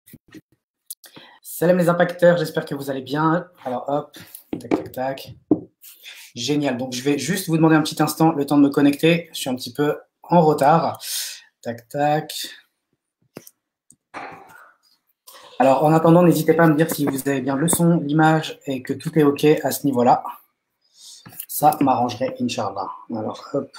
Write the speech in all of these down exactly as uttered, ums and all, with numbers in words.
Salam les impacteurs, j'espère que vous allez bien. Alors hop, tac tac tac. Génial, donc je vais juste vous demander un petit instant le temps de me connecter. Je suis un petit peu en retard. Tac tac. Alors en attendant, n'hésitez pas à me dire si vous avez bien le son, l'image et que tout est OK à ce niveau-là. Ça m'arrangerait, Inch'Allah. Alors hop.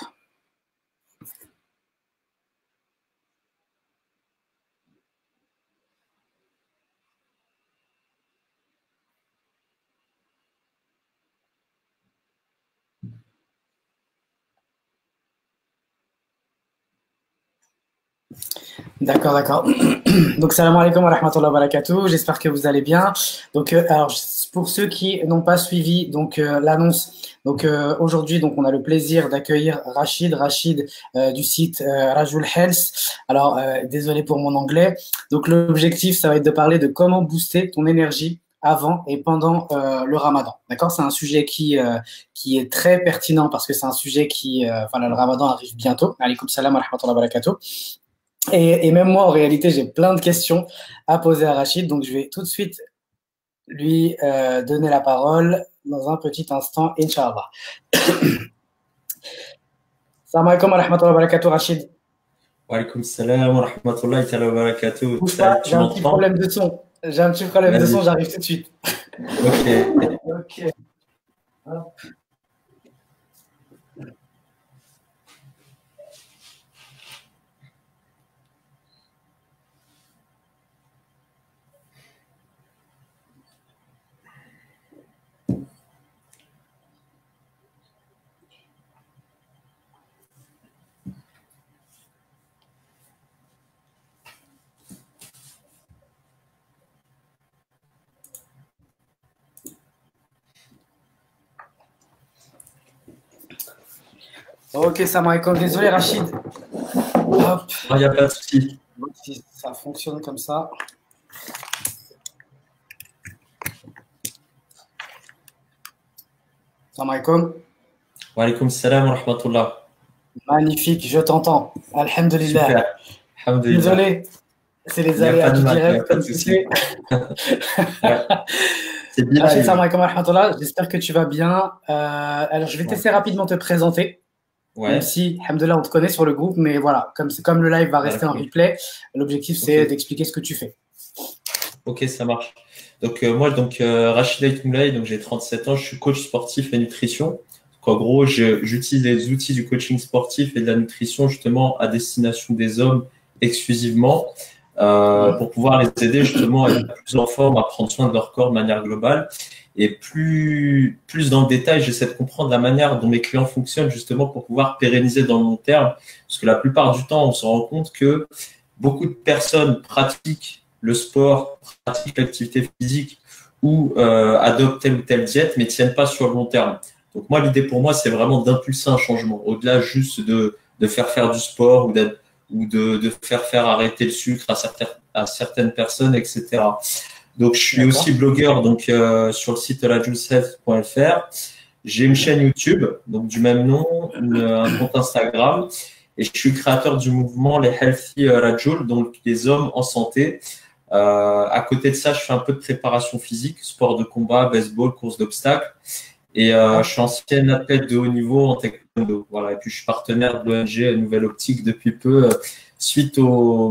D'accord, d'accord. Donc, salam alaikum wa rahmatullahi wa barakatuh. J'espère que vous allez bien. Donc, euh, alors, pour ceux qui n'ont pas suivi donc euh, l'annonce, donc euh, aujourd'hui, donc on a le plaisir d'accueillir Rachid, Rachid euh, du site euh, Rajul Health. Alors, euh, désolé pour mon anglais. Donc, l'objectif, ça va être de parler de comment booster ton énergie avant et pendant euh, le Ramadan. D'accord, c'est un sujet qui euh, qui est très pertinent parce que c'est un sujet qui, euh, enfin, le Ramadan arrive bientôt. Alaykoum salam wa rahmatullahi wa barakatuh. Et, et même moi, en réalité, j'ai plein de questions à poser à Rachid, donc je vais tout de suite lui euh, donner la parole dans un petit instant, Inch'Allah. Salam alaikum wa rahmatullahi wa barakatuh, Rachid. Wa alaikum salam wa rahmatullahi wa barakatuh. J'ai un petit problème de son. J'ai un petit problème de son, j'arrive tout de suite. Ok. Ok. Hop. Ok, salam alaikum. Désolé, Rachid. Hop. Il n'y a pas de souci. Si ça fonctionne comme ça. Salam alaikum. Wa alaikum salam wa rahmatullah. Magnifique, je t'entends. Alhamdulillah. Super. Alhamdulillah. Désolé, c'est les aléas du direct, comme tu sais. C'est bien. Salam alaikum wa rahmatullah. J'espère que tu vas bien. Euh, alors, je vais t'essayer rapidement de te présenter. Ouais. Même si, alhamdoulilah, on te connaît sur le groupe, mais voilà, comme, comme le live va rester en replay, l'objectif, c'est okay. d'expliquer ce que tu fais. Ok, ça marche. Donc, euh, moi, donc, euh, Rachid Aïtoumlaï, donc j'ai trente-sept ans, je suis coach sportif et nutrition. Donc, en gros, j'utilise les outils du coaching sportif et de la nutrition justement à destination des hommes exclusivement euh, pour pouvoir les aider justement à être plus en forme, à prendre soin de leur corps de manière globale. Et plus, plus dans le détail, j'essaie de comprendre la manière dont mes clients fonctionnent justement pour pouvoir pérenniser dans le long terme. Parce que la plupart du temps, on se rend compte que beaucoup de personnes pratiquent le sport, pratiquent l'activité physique ou euh, adoptent telle ou telle diète, mais ne tiennent pas sur le long terme. Donc moi, l'idée pour moi, c'est vraiment d'impulser un changement. Au-delà juste de, de faire faire du sport ou, ou de, de faire faire arrêter le sucre à certaines, à certaines personnes, et cetera. Donc, je suis aussi blogueur donc, euh, sur le site rajul health point f r. J'ai une chaîne YouTube donc, du même nom, une, un compte Instagram. Et je suis créateur du mouvement Les Healthy Rajul, donc les hommes en santé. Euh, à côté de ça, je fais un peu de préparation physique, sport de combat, baseball, course d'obstacles. Et euh, je suis ancien athlète de haut niveau en taekwondo. Voilà. Et puis, je suis partenaire de l'O N G Nouvelle Optique depuis peu, euh, suite au,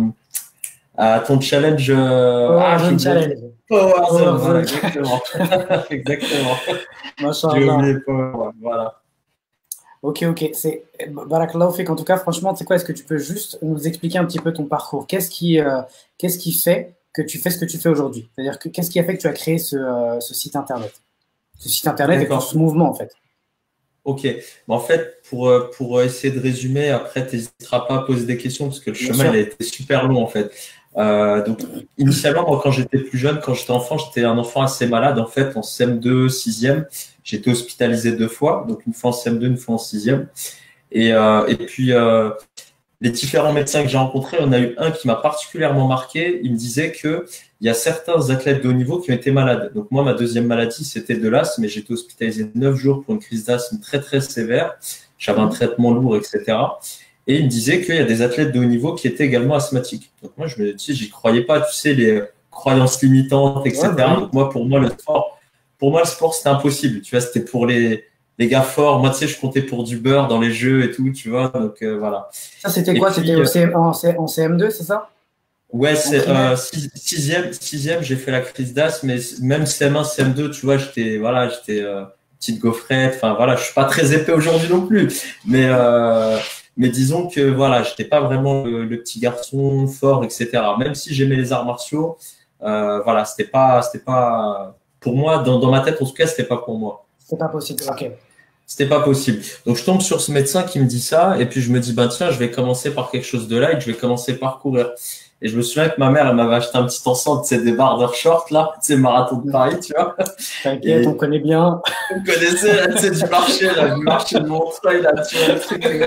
à ton challenge. Euh, oh, ah, je challenge. Power Zone, voilà, exactement. Exactement. J'ai oublié Power, voilà. Ok, ok. C'est Barakallahu fik. En tout cas, franchement, tu sais quoi, est-ce que tu peux juste nous expliquer un petit peu ton parcours? Qu'est-ce qui, euh, qu'est-ce qui fait que tu fais ce que tu fais aujourd'hui? C'est-à-dire que qu'est-ce qui a fait que tu as créé ce, euh, ce site internet? Ce site internet et ce mouvement, en fait. Ok. En fait, pour, pour essayer de résumer, après, tu n'hésiteras pas à poser des questions parce que le Bien chemin, sûr. il a été super long, en fait. Euh, donc, initialement, moi, quand j'étais plus jeune, quand j'étais enfant, j'étais un enfant assez malade. En fait, en C M deux, sixième, j'étais hospitalisé deux fois. Donc, une fois en C M deux, une fois en sixième. Et, euh, et puis, euh, les différents médecins que j'ai rencontrés, on a eu un qui m'a particulièrement marqué. Il me disait qu'il y a certains athlètes de haut niveau qui ont été malades. Donc, moi, ma deuxième maladie, c'était de l'asthme, mais j'étais hospitalisé neuf jours pour une crise d'asthme très, très sévère. J'avais un traitement lourd, et cetera. Et il me disait qu'il y a des athlètes de haut niveau qui étaient également asthmatiques. Donc moi, je me dis, j'y croyais pas. Tu sais, les croyances limitantes, et cetera. Ouais, bah oui. Donc moi, pour moi, le sport, pour moi, le sport, c'était impossible. Tu vois, c'était pour les, les gars forts. Moi, tu sais, je comptais pour du beurre dans les jeux et tout, tu vois. Donc euh, voilà. Ça, c'était Et quoi? puis, C'était au C M, en, C- en C M deux, c'est ça? ouais, En c'est primaire? euh, six- sixième, sixième, j'ai fait la crise d'as, mais même C M un, C M deux, tu vois, j'étais, voilà, j'étais euh, petite gaufrette. Enfin voilà, je suis pas très épais aujourd'hui non plus, mais euh, mais disons que voilà, j'étais pas vraiment le, le petit garçon fort, et cetera. Même si j'aimais les arts martiaux, euh, voilà, c'était pas, c'était pas pour moi dans, dans ma tête en tout cas, c'était pas pour moi. C'est pas possible. Ok. C'était pas possible. Donc je tombe sur ce médecin qui me dit ça, et puis je me dis ben tiens, je vais commencer par quelque chose de light, je vais commencer par courir. Et je me souviens que ma mère, elle m'avait acheté un petit ensemble, tu sais, des barres short là, tu sais, marathon de Paris, tu vois. T'inquiète, Et on connaît bien. on connaissait, là, tu sais, du marché, là, du marché de Montreuil, là, tu vois, le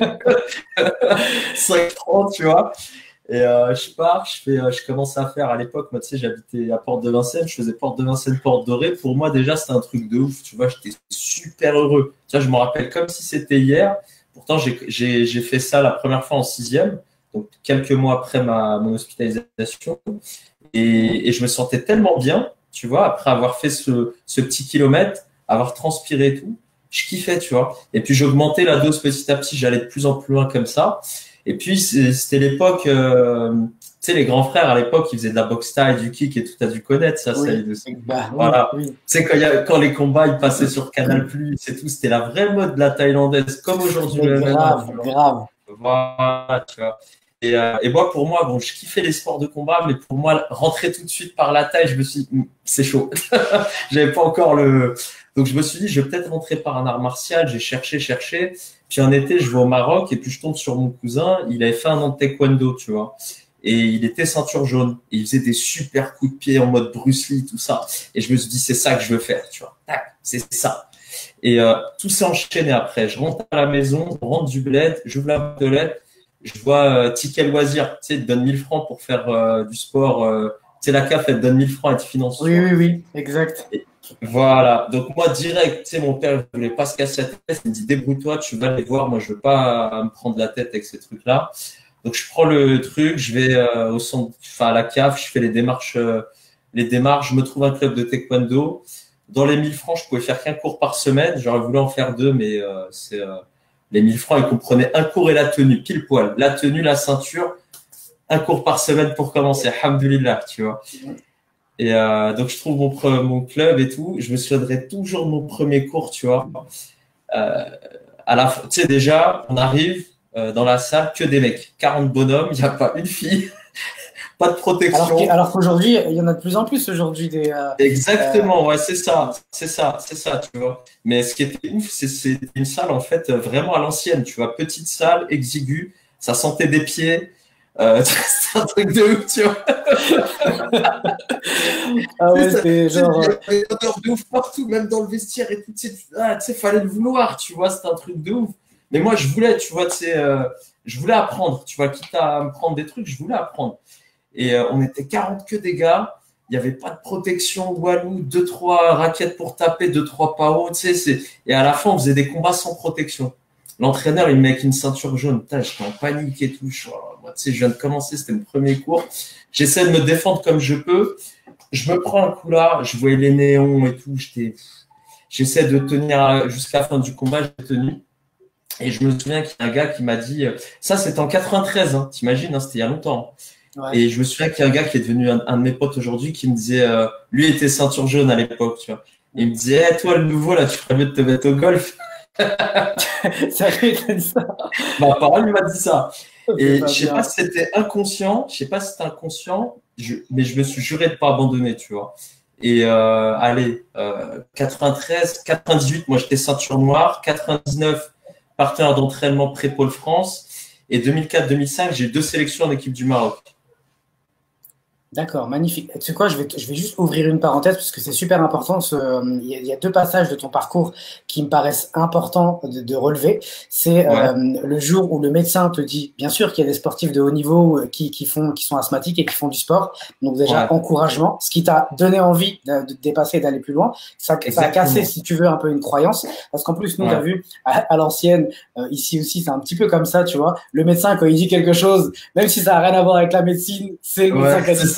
truc cinq trente, tu vois. Et euh, je pars, je fais, euh, je commence à faire à l'époque, moi tu sais, j'habitais à Porte de Vincennes, je faisais Porte de Vincennes, Porte Dorée. Pour moi déjà c'était un truc de ouf, tu vois, j'étais super heureux. Tu vois, je me rappelle comme si c'était hier. Pourtant j'ai j'ai j'ai fait ça la première fois en sixième, donc quelques mois après ma mon hospitalisation, et, et je me sentais tellement bien, tu vois, après avoir fait ce ce petit kilomètre, avoir transpiré et tout, je kiffais, tu vois. Et puis j'augmentais la dose petit à petit, j'allais de plus en plus loin comme ça. Et puis, c'était l'époque, euh, tu sais, les grands frères, à l'époque, ils faisaient de la boxe thaï, du kick et tout, t'as dû connaître ça, ça Oui. aussi. Bah, oui, Voilà. oui. Tu sais, quand, il y a, quand les combats, ils passaient sur Canal plus, et tout, c'était la vraie mode de la thaïlandaise, comme aujourd'hui Mais le M M A, grave, tu vois. grave. Voilà, tu vois. Et, euh, et moi, pour moi, bon, je kiffais les sports de combat, mais pour moi, rentrer tout de suite par la taille, je me suis dit, Hm, c'est chaud. J'avais pas encore le. Donc, je me suis dit, je vais peut-être rentrer par un art martial. J'ai cherché, cherché. Puis un été, je vais au Maroc et puis je tombe sur mon cousin. Il avait fait un an de taekwondo, tu vois. Et il était ceinture jaune. Et il faisait des super coups de pied en mode Bruce Lee, tout ça. Et je me suis dit, c'est ça que je veux faire, tu vois. Tac, c'est ça. Et euh, tout s'est enchaîné après. Je rentre à la maison, je rentre du bled, j'ouvre la boîte de lettres, je vois euh, ticket loisir, tu sais, ils te donnent mille francs pour faire euh, du sport. Euh, tu sais, la C A F, elle te donne mille francs, elle te finance. Oui, oui, oui, exact. Et voilà. Donc moi, direct, tu sais, mon père, je voulais pas se casser la tête. Il me dit, débrouille-toi, tu vas les voir. Moi, je veux pas me prendre la tête avec ces trucs-là. Donc je prends le truc, je vais euh, au centre, enfin à la C A F, je fais les démarches, euh, les démarches, je me trouve un club de taekwondo. Dans les mille francs, je pouvais faire qu'un cours par semaine. J'aurais voulu en faire deux, mais euh, c'est euh, les mille francs, ils comprenaient un cours et la tenue, pile poil. La tenue, la ceinture, un cours par semaine pour commencer. Alhamdulillah, tu vois. Et euh, donc, je trouve mon, pre- mon club et tout. Je me souviendrai toujours de mon premier cours, tu vois. Euh, à la fin, tu sais, déjà, on arrive euh, dans la salle, que des mecs. quarante bonhommes, il n'y a pas une fille, pas de Alors protection. qu'au- alors qu'aujourd'hui, il y en a de plus en plus aujourd'hui des. euh, euh, Exactement, ouais, c'est ça, c'est ça, c'est ça, tu vois. Mais ce qui était ouf, c'est c'est une salle en fait euh, vraiment à l'ancienne, tu vois, petite salle, exiguë, ça sentait des pieds, euh, c'est un truc de ouf, tu vois. Ah Tu sais, ouais, ça- c'est tu sais, genre. il y euh, avait une odeur de ouf partout, même dans le vestiaire et tout, tu sais, ah, tu sais, fallait le vouloir, tu vois, c'était un truc de ouf. Mais moi, je voulais, tu vois, tu sais, euh, je voulais apprendre, tu vois, quitte à me prendre des trucs, je voulais apprendre. Et euh, on était quarante que des gars. Il n'y avait pas de protection, Walou, deux, trois raquettes pour taper, deux, trois P A O, tu sais, c'est... Et à la fin, on faisait des combats sans protection. L'entraîneur, il me met avec une ceinture jaune. Putain, j'étais en panique et tout. Je, oh, moi, tu sais, je viens de commencer, c'était le premier cours. J'essaie de me défendre comme je peux. Je me prends un coup là, je voyais les néons et tout. J'étais... J'essaie de tenir jusqu'à la fin du combat, j'ai tenu. Et je me souviens qu'il y a un gars qui m'a dit, ça c'était en quatre-vingt-treize, hein, t'imagines, hein, c'était il y a longtemps. ouais. Et je me souviens qu'il y a un gars qui est devenu un, un de mes potes aujourd'hui qui me disait, euh, lui était ceinture jaune à l'époque, tu vois. Il me disait, hey, toi le nouveau là, tu ferais mieux de te mettre au golf. Ça lui a dit ça. Ma parole lui m'a dit ça. C'est Et pas je sais bien. pas si c'était inconscient, je sais pas si c'était inconscient, je, mais je me suis juré de pas abandonner, tu vois. Et euh, allez, euh, quatre-vingt-treize, quatre-vingt-dix-huit, moi j'étais ceinture noire, quatre-vingt-dix-neuf, partenaire d'entraînement pré-Pôle France, et deux mille quatre deux mille cinq, j'ai deux sélections en équipe du Maroc. D'accord, magnifique. Tu sais quoi, je vais, je vais juste ouvrir une parenthèse parce que c'est super important. Ce, il y a, il y a deux passages de ton parcours qui me paraissent importants de, de relever. C'est Ouais, euh, le jour où le médecin te dit, bien sûr qu'il y a des sportifs de haut niveau euh, qui, qui font, qui sont asthmatiques et qui font du sport. Donc déjà, ouais, encouragement, ce qui t'a donné envie de, de dépasser et d'aller plus loin. Ça, ça a cassé, exactement. si tu veux, un peu une croyance. Parce qu'en plus, nous, Ouais, t'as vu, à, à l'ancienne, euh, ici aussi, c'est un petit peu comme ça, tu vois. Le médecin, quand il dit quelque chose, même si ça n'a rien à voir avec la médecine, c'est le médecin ouais, qui a c'est dit ça.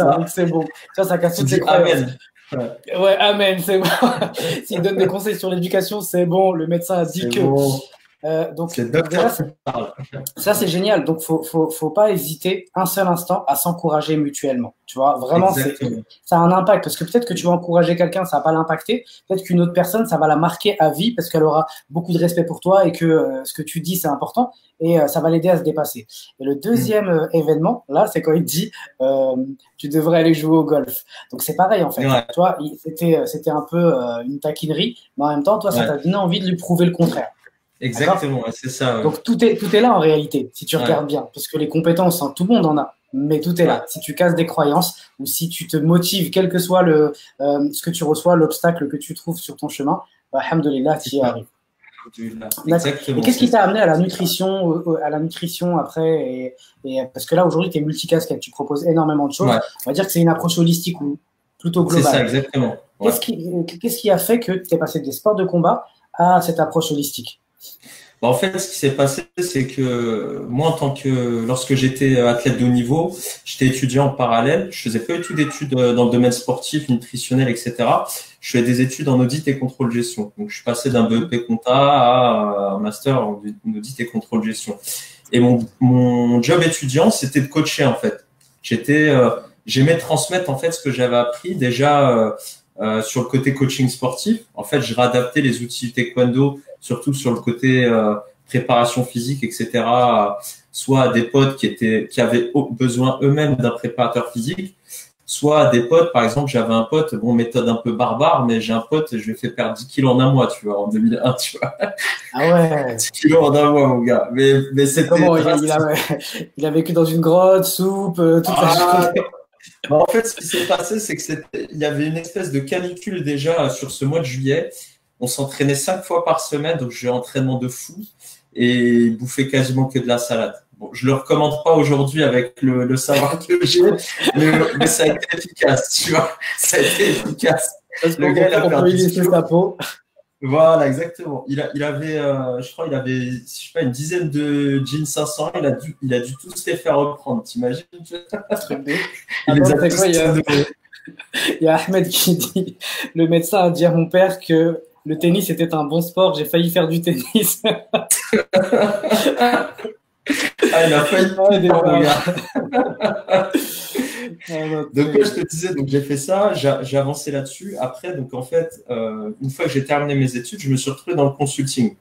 ça, ça. donc c'est bon. Ça, ça casse Tu toutes dis les croyances. Amen. Ouais, Ouais, amen, c'est bon. S'il donne des conseils sur l'éducation, c'est bon. Le médecin a dit c'est que. bon. Euh, donc, C'est le donc déjà, docteur qui parle. ça, c'est génial. Donc, faut, faut, faut pas hésiter un seul instant à s'encourager mutuellement. Tu vois, vraiment, c'est, Exactement. ça a un impact parce que peut-être que tu vas encourager quelqu'un, ça va pas l'impacter. Peut-être qu'une autre personne, ça va la marquer à vie parce qu'elle aura beaucoup de respect pour toi et que euh, ce que tu dis, c'est important et euh, ça va l'aider à se dépasser. Et le Mm. deuxième euh, événement, là, c'est quand il dit, euh, tu devrais aller jouer au golf. Donc, c'est pareil, en fait. Ouais, Toi, il- c'était, euh, c'était un peu euh, une taquinerie, mais en même temps, toi, ça ouais. t'a donné envie de lui prouver le contraire. D'accord? Exactement, ouais, c'est ça. Ouais. Donc tout est, tout est là en réalité, si tu Ouais, regardes bien, parce que les compétences, hein, tout le monde en a, mais tout est ouais. là. Si tu casses des croyances ou si tu te motives, quel que soit le, euh, ce que tu reçois, l'obstacle que tu trouves sur ton chemin, bah, alhamdoulilah, C'est tu y ça. arrives. Alhamdoulilah. D'accord. Et Exactement, qu'est-ce c'est qui t'a ça. amené à la nutrition, au- au- à la nutrition après et, et- parce que là aujourd'hui tu es multicasquette, tu proposes énormément de choses. Ouais, On va dire que c'est une approche holistique ou plutôt c'est ça, globale. exactement. Ouais. Qu'est-ce qui, qu'est-ce qui a fait que tu es passé des sports de combat à cette approche holistique? Bah, en fait, ce qui s'est passé, c'est que moi, en tant que, lorsque j'étais athlète de haut niveau, j'étais étudiant en parallèle. Je faisais pas du tout d'études euh, dans le domaine sportif, nutritionnel, et cetera. Je faisais des études en audit et contrôle gestion. Donc, je suis passé d'un B E P compta à un master en audit et contrôle gestion. Et mon, mon job étudiant, c'était de coacher, en fait. J'étais, euh, j'aimais transmettre, en fait, ce que j'avais appris déjà, euh, euh, sur le côté coaching sportif. En fait, je réadaptais les outils du taekwondo, surtout sur le côté euh, préparation physique, et cetera. Soit à des potes qui étaient, qui avaient besoin eux-mêmes d'un préparateur physique, soit à des potes. Par exemple, j'avais un pote, bon, méthode un peu barbare, mais j'ai un pote, je lui ai fait perdre dix kilos en un mois, tu vois, en deux mille un, tu vois. Ah ouais. dix kilos en un mois, mon gars. Mais, mais c'était Comment il, drastique. il a, il a vécu dans une grotte, soupe, euh, toute la Ah, journée. bah, en fait, ce qui s'est passé, c'est que c'était, il y avait une espèce de canicule déjà sur ce mois de juillet. On s'entraînait cinq fois par semaine, donc j'ai un entraînement de fou et il bouffait quasiment que de la salade. Bon, je le recommande pas aujourd'hui avec le, le savoir que j'ai, mais, mais ça a été efficace, tu vois. Ça a été efficace. Parce Le qu'on gars, il a peut, on peut perdu dix illustrer kilos. sa peau. Voilà, exactement. Il, a, il avait, euh, je crois, il avait, je sais pas, une dizaine de jeans cinq cents. Il a dû, il a dû tous les faire reprendre. T'imagines? Truc de... Il les Attends, a c'est quoi, il y a, tous donnés. il y a Ahmed qui dit, le médecin a dit à mon père que le tennis était un bon sport, j'ai failli faire du tennis. Ah, il a failli Ah, des faire, mon barres. gars. Ah, non, Donc, c'est- ouais, je te disais, donc j'ai fait ça, j'ai j'ai avancé là-dessus. Après, donc en fait, euh, une fois que j'ai terminé mes études, je me suis retrouvé dans le consulting.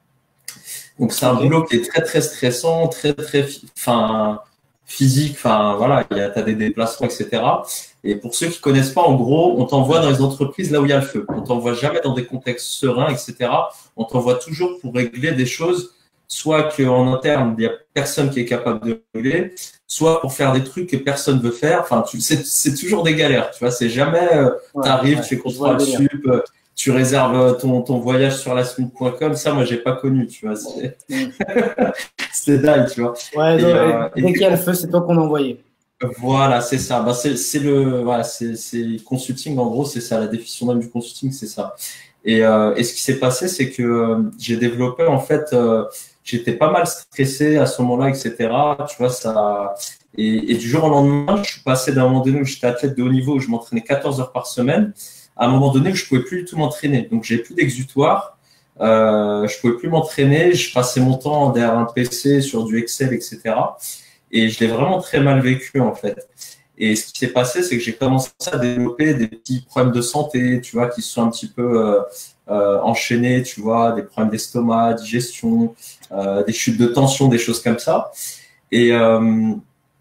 Donc c'est un Ok. boulot qui est très très stressant, très très, fi- enfin physique, enfin voilà, il y a t'as des déplacements, et cetera. Et pour ceux qui connaissent pas, en gros, on t'envoie dans les entreprises là où il y a le feu. On t'envoie jamais dans des contextes sereins, et cetera. On t'envoie toujours pour régler des choses, soit qu'en interne il y a personne qui est capable de régler, soit pour faire des trucs que personne veut faire. Enfin, tu, c'est, c'est toujours des galères, tu vois. C'est jamais, euh, Ouais, t'arrives, ouais, tu fais je vois contrôle le délire. sup, euh, tu réserves ton, ton voyage sur la suite point com. Ça, moi, j'ai pas connu, tu vois. C'est, Mm. c'était dingue, tu vois. Ouais, Et, donc, euh, et dès qu'il y a le feu, c'est toi qu'on envoyait. voilà, c'est ça. Bah, c'est, c'est le, voilà, c'est, c'est consulting. En gros, c'est ça. La définition même du consulting, c'est ça. Et, euh, et ce qui s'est passé, c'est que euh, j'ai développé, en fait, euh, j'étais pas mal stressé à ce moment-là, et cetera. Tu vois, ça. Et, et du jour au lendemain, je suis passé d'un moment donné où j'étais athlète de haut niveau, où je m'entraînais quatorze heures par semaine, à un moment donné où je pouvais plus du tout m'entraîner. Donc, j'ai plus d'exutoire. Euh, je pouvais plus m'entraîner. Je passais mon temps derrière un P C sur du Excel, et cetera. Et je l'ai vraiment très mal vécu, en fait. Et ce qui s'est passé, c'est que j'ai commencé à développer des petits problèmes de santé, tu vois, qui se sont un petit peu euh, euh, enchaînés, tu vois, des problèmes d'estomac, digestion, euh, des chutes de tension, des choses comme ça. Et, euh,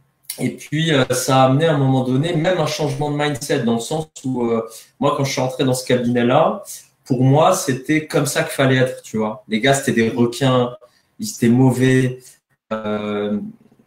et puis, euh, ça a amené à un moment donné même un changement de mindset, dans le sens où, euh, moi, quand je suis entré dans ce cabinet-là, pour moi, c'était comme ça qu'il fallait être, tu vois. Les gars, c'était des requins, ils étaient mauvais, euh,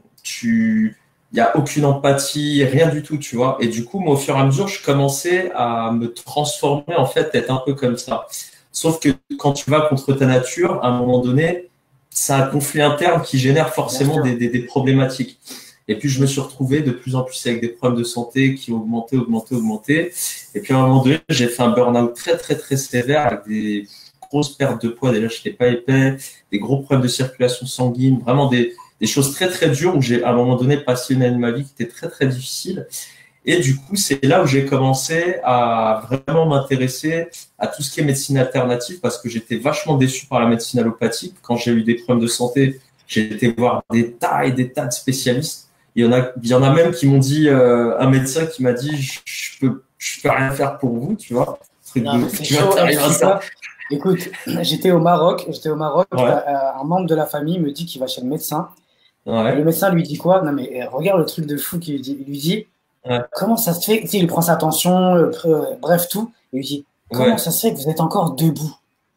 tu... il n'y a aucune empathie, rien du tout, tu vois. Et du coup, moi, au fur et à mesure, je commençais à me transformer, en fait, être un peu comme ça. Sauf que quand tu vas contre ta nature, à un moment donné, c'est un conflit interne qui génère Bien forcément sûr. des, des, des problématiques. Et puis, je me suis retrouvé de plus en plus avec des problèmes de santé qui ont augmenté, augmenté, augmenté. Et puis, à un moment donné, j'ai fait un burn-out très, très, très sévère avec des grosses pertes de poids. Déjà, je n'étais pas épais, des gros problèmes de circulation sanguine, vraiment des, des choses très, très dures où j'ai, à un moment donné, passé une année de ma vie qui était très, très difficile. Et du coup, c'est là où j'ai commencé à vraiment m'intéresser à tout ce qui est médecine alternative parce que j'étais vachement déçu par la médecine allopathique. Quand j'ai eu des problèmes de santé, j'ai été voir des tas et des tas de spécialistes. Il y en a, il y en a même qui m'ont dit, euh, un médecin qui m'a dit, je, je peux, je peux rien faire pour vous, tu vois. Non, mais c'est chaud, à ça. Écoute, j'étais au Maroc, j'étais au Maroc, ouais. Un membre de la famille me dit qu'il va chez le médecin. Ouais. Le médecin lui dit quoi? Non, mais regarde le truc de fou qu'il lui dit. Il lui dit, ouais. Comment ça se fait? Tu sais, il prend sa tension, euh, bref, tout. Il lui dit, comment ouais. ça se fait que vous êtes encore debout?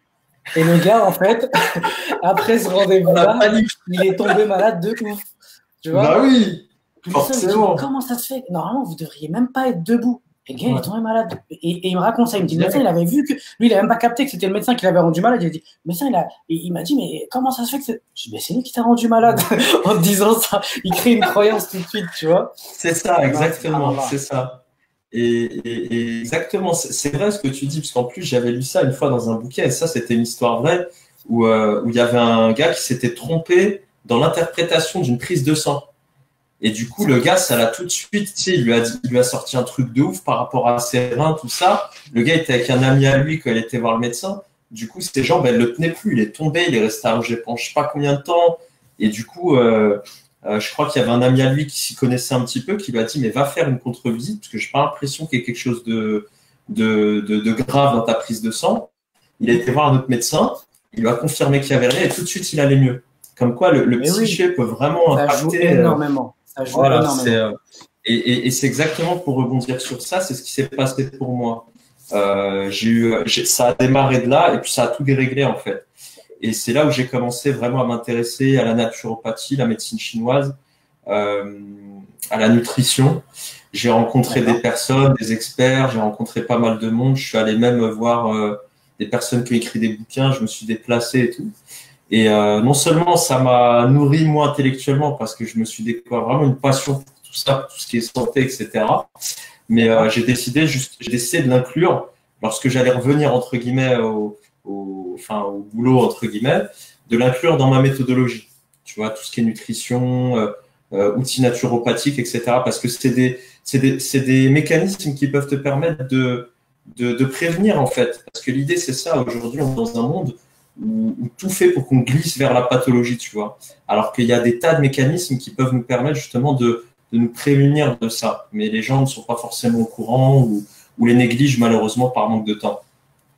Et le gars, en fait, après ce rendez-vous-là, il est tombé malade de ouf. Tu vois? Bah oui, forcément. Dit, comment ça se fait? Normalement, vous devriez même pas être debout. Et le gars, ouais. il est tombé malade. Et, et il me raconte ça. Il me dit, le médecin, il avait vu que. Lui, il n'a même pas capté que c'était le médecin qui l'avait rendu malade. Il a dit, le médecin, il, a... il m'a dit, mais comment ça se fait que c'est. Je dis, mais c'est lui qui t'a rendu malade. En te disant ça, il crée une croyance tout de suite, tu vois. C'est ça, exactement. C'est ça. Et, et, et exactement, c'est vrai ce que tu dis, parce qu'en plus, j'avais lu ça une fois dans un bouquin. Et ça, c'était une histoire vraie où, euh, où il y avait un gars qui s'était trompé dans l'interprétation d'une prise de sang. Et du coup, le gars, ça l'a tout de suite, tu sais, il lui a dit, il lui a sorti un truc de ouf par rapport à ses reins, tout ça. Le gars était avec un ami à lui quand il était voir le médecin. Du coup, ses jambes, elles le tenaient plus. Il est tombé, il est resté allongé pendant je sais pas combien de temps. Et du coup, euh, euh, je crois qu'il y avait un ami à lui qui s'y connaissait un petit peu, qui lui a dit, mais va faire une contre-visite, parce que j'ai pas l'impression qu'il y ait quelque chose de, de, de, de grave dans ta prise de sang. Il a été voir un autre médecin. Il lui a confirmé qu'il y avait rien et tout de suite, il allait mieux. Comme quoi, le, le psyché oui, peut vraiment ça impacter. Joue énormément. Ça joue voilà, énormément. Euh, et et, et c'est exactement pour rebondir sur ça, c'est ce qui s'est passé pour moi. Euh, j'ai eu, j'ai, ça a démarré de là et puis ça a tout déréglé en fait. Et c'est là où j'ai commencé vraiment à m'intéresser à la naturopathie, la médecine chinoise, euh, à la nutrition. J'ai rencontré D'accord. des personnes, des experts, j'ai rencontré pas mal de monde. Je suis allé même voir euh, des personnes qui ont écrit des bouquins. Je me suis déplacé et tout. Et euh, non seulement ça m'a nourri moi intellectuellement parce que je me suis découvert vraiment une passion pour tout ça, pour tout ce qui est santé, et cetera. Mais euh, j'ai décidé juste, j'ai décidé de l'inclure lorsque j'allais revenir entre guillemets au, au, enfin au boulot entre guillemets, de l'inclure dans ma méthodologie. Tu vois, tout ce qui est nutrition, euh, euh, outils naturopathiques, et cetera. Parce que c'est des, c'est des, c'est des mécanismes qui peuvent te permettre de, de, de prévenir en fait. Parce que l'idée c'est ça. Aujourd'hui, on est dans un monde Où, où tout fait pour qu'on glisse vers la pathologie, tu vois. Alors qu'il y a des tas de mécanismes qui peuvent nous permettre justement de, de nous prémunir de ça. Mais les gens ne sont pas forcément au courant ou, ou les négligent malheureusement par manque de temps.